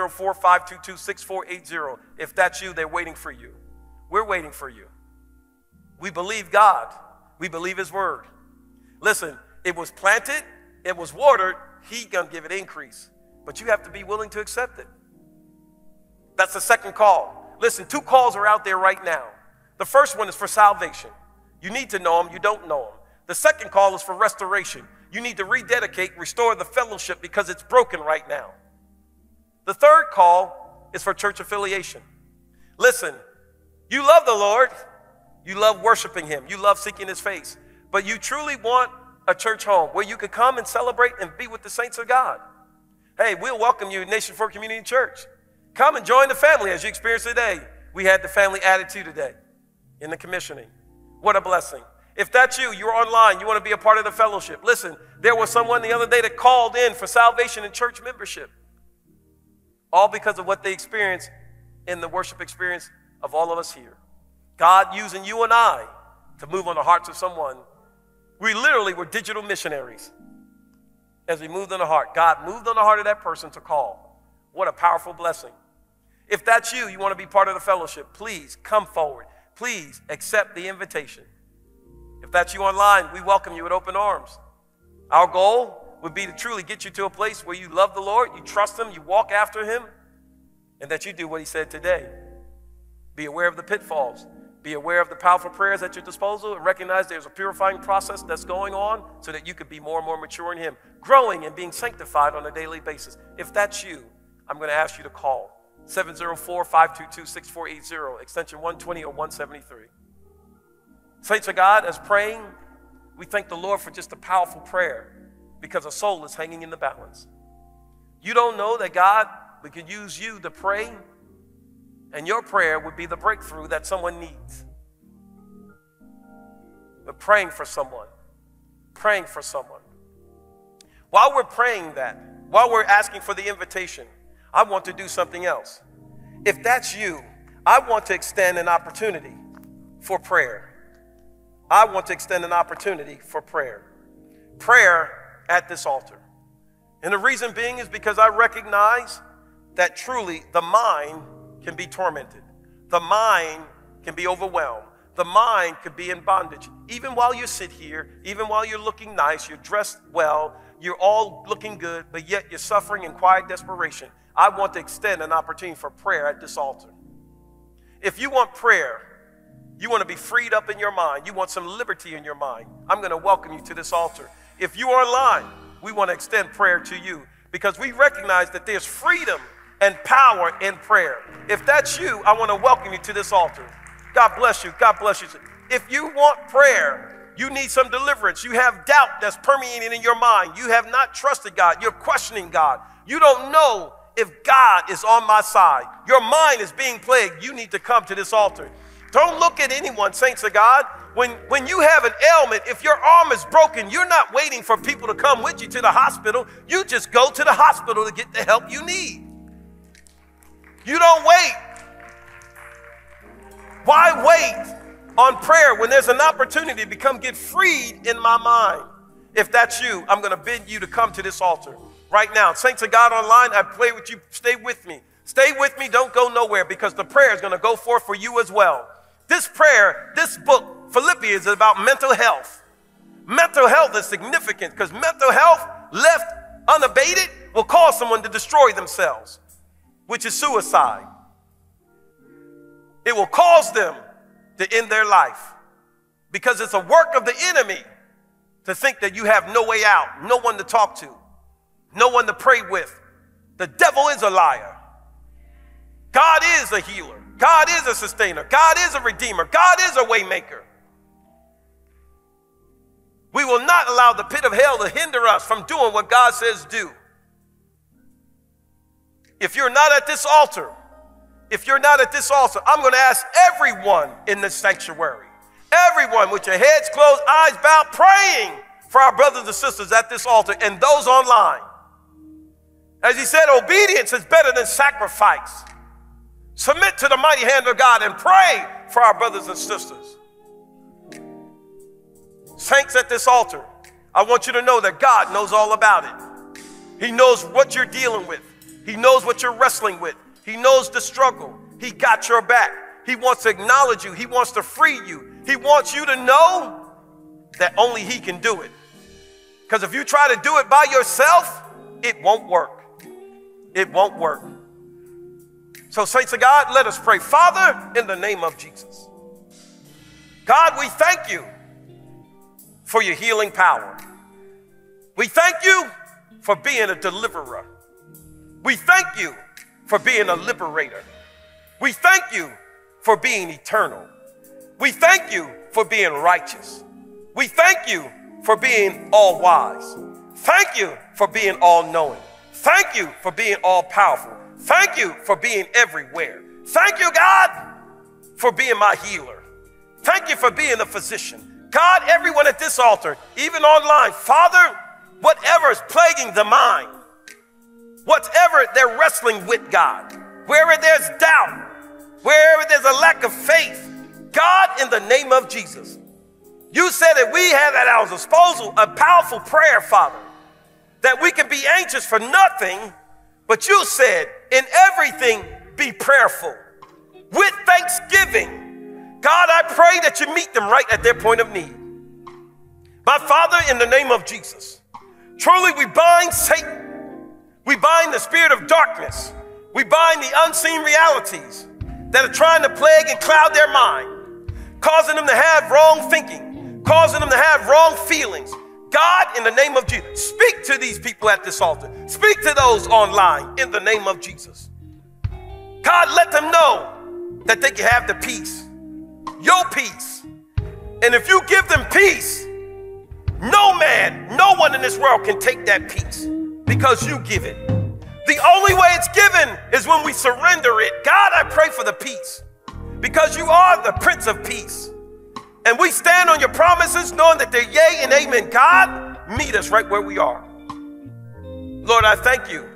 704-522-6480. If that's you, they're waiting for you. We're waiting for you. We believe God. We believe his word. Listen, it was planted, it was watered, he's going to give it increase. But you have to be willing to accept it. That's the second call. Listen, 2 calls are out there right now. The first one is for salvation. You need to know him, you don't know him. The second call is for restoration. You need to rededicate, restore the fellowship because it's broken right now. The third call is for church affiliation. Listen, you love the Lord. You love worshiping him. You love seeking his face. But you truly want a church home where you could come and celebrate and be with the saints of God. Hey, we'll welcome you at Nation Fort Community Church. Come and join the family as you experience today. We had the family attitude today in the commissioning. What a blessing. If that's you, you're online, you want to be a part of the fellowship. Listen, there was someone the other day that called in for salvation and church membership. All because of what they experienced in the worship experience of all of us here. God using you and I to move on the hearts of someone. We literally were digital missionaries. As we moved on the heart, God moved on the heart of that person to call. What a powerful blessing. If that's you, you want to be part of the fellowship, please come forward. Please accept the invitation. If that's you online, we welcome you with open arms. Our goal would be to truly get you to a place where you love the Lord, you trust him, you walk after him, and that you do what he said today. Be aware of the pitfalls. Be aware of the powerful prayers at your disposal and recognize there's a purifying process that's going on so that you could be more and more mature in him, growing and being sanctified on a daily basis. If that's you, I'm going to ask you to call 704-522-6480, extension 120 or 173. Saints of God, as praying, we thank the Lord for just a powerful prayer because a soul is hanging in the balance. You don't know that God could use you to pray, and your prayer would be the breakthrough that someone needs. But praying for someone, praying for someone. While we're praying that, while we're asking for the invitation, I want to do something else. If that's you, I want to extend an opportunity for prayer. I want to extend an opportunity for prayer. Prayer at this altar. And the reason being is because I recognize that truly the mind can be tormented. The mind can be overwhelmed. The mind could be in bondage. Even while you sit here, even while you're looking nice, you're dressed well, you're all looking good, but yet you're suffering in quiet desperation. I want to extend an opportunity for prayer at this altar. If you want prayer, you want to be freed up in your mind, you want some liberty in your mind, I'm going to welcome you to this altar. If you're online, we want to extend prayer to you because we recognize that there's freedom and power in prayer. If that's you, I want to welcome you to this altar. God bless you. God bless you. If you want prayer, you need some deliverance. You have doubt that's permeating in your mind. You have not trusted God. You're questioning God. You don't know if God is on my side. Your mind is being plagued. You need to come to this altar. Don't look at anyone, saints of God. When you have an ailment, if your arm is broken, you're not waiting for people to come with you to the hospital. You just go to the hospital to get the help you need. You don't wait. Why wait on prayer when there's an opportunity to come get freed in my mind. If that's you, I'm going to bid you to come to this altar right now. Saints of God online, I pray with you. Stay with me. Stay with me. Don't go nowhere, because the prayer is going to go forth for you as well. This prayer, this book, Philippians, is about mental health. Mental health is significant because mental health left unabated will cause someone to destroy themselves, which is suicide. It will cause them to end their life because it's a work of the enemy to think that you have no way out, no one to talk to, no one to pray with. The devil is a liar. God is a healer. God is a sustainer. God is a redeemer. God is a way maker. We will not allow the pit of hell to hinder us from doing what God says do. If you're not at this altar, I'm going to ask everyone in this sanctuary, everyone with your heads closed, eyes bowed, praying for our brothers and sisters at this altar and those online. As he said, obedience is better than sacrifice. Submit to the mighty hand of God and pray for our brothers and sisters. Saints at this altar, I want you to know that God knows all about it. He knows what you're dealing with. He knows what you're wrestling with. He knows the struggle. He got your back. He wants to acknowledge you. He wants to free you. He wants you to know that only he can do it. Because if you try to do it by yourself, it won't work. It won't work. So, saints of God, let us pray. Father, in the name of Jesus, God, we thank you for your healing power. We thank you for being a deliverer. We thank you for being a liberator. We thank you for being eternal. We thank you for being righteous. We thank you for being all wise. Thank you for being all knowing. Thank you for being all powerful. Thank you for being everywhere. Thank you, God, for being my healer. Thank you for being a physician. God, everyone at this altar, even online, Father, whatever is plaguing the mind, whatever they're wrestling with, God, wherever there's doubt, wherever there's a lack of faith, God, in the name of Jesus, you said that we have at our disposal a powerful prayer, Father, that we can be anxious for nothing, but you said in everything be prayerful with thanksgiving. God, I pray that you meet them right at their point of need. My Father, in the name of Jesus, truly we bind Satan. We bind the spirit of darkness. We bind the unseen realities that are trying to plague and cloud their mind, causing them to have wrong thinking, causing them to have wrong feelings. God, in the name of Jesus, speak to these people at this altar. Speak to those online in the name of Jesus. God, let them know that they can have the peace, your peace. And if you give them peace, no man, no one in this world can take that peace because you give it. The only way it's given is when we surrender it. God, I pray for the peace because you are the Prince of Peace. And we stand on your promises knowing that they're yea and amen. God, meet us right where we are. Lord, I thank you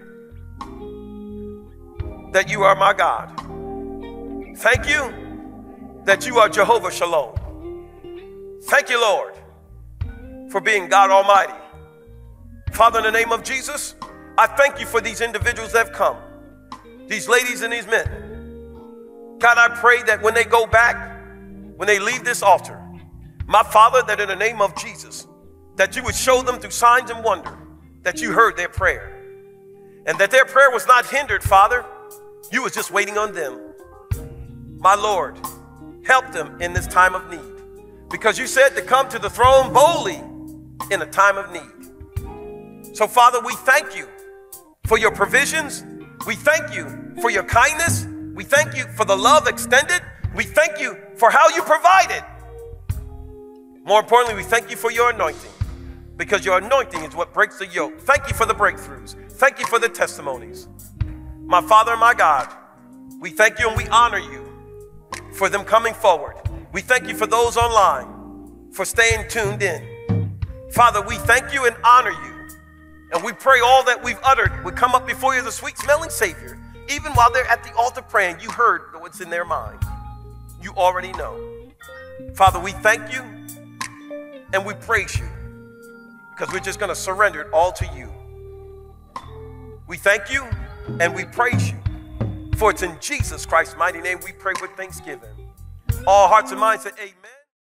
that you are my God. Thank you that you are Jehovah Shalom. Thank you, Lord, for being God Almighty. Father, in the name of Jesus, I thank you for these individuals that have come, these ladies and these men. God, I pray that when they go back, when they leave this altar, my Father, that in the name of Jesus, that you would show them through signs and wonder that you heard their prayer and that their prayer was not hindered, Father. You was just waiting on them. My Lord, help them in this time of need because you said to come to the throne boldly in a time of need. So, Father, we thank you for your provisions. We thank you for your kindness. We thank you for the love extended. We thank you for how you provided. More importantly, we thank you for your anointing because your anointing is what breaks the yoke. Thank you for the breakthroughs. Thank you for the testimonies. My Father and my God, we thank you and we honor you for them coming forward. We thank you for those online for staying tuned in. Father, we thank you and honor you. And we pray all that we've uttered would come up before you as a sweet smelling Savior. Even while they're at the altar praying, you heard what's in their mind. You already know. Father, we thank you and we praise you because we're just going to surrender it all to you. We thank you and we praise you, for it's in Jesus Christ's mighty name we pray with thanksgiving. All hearts and minds say amen.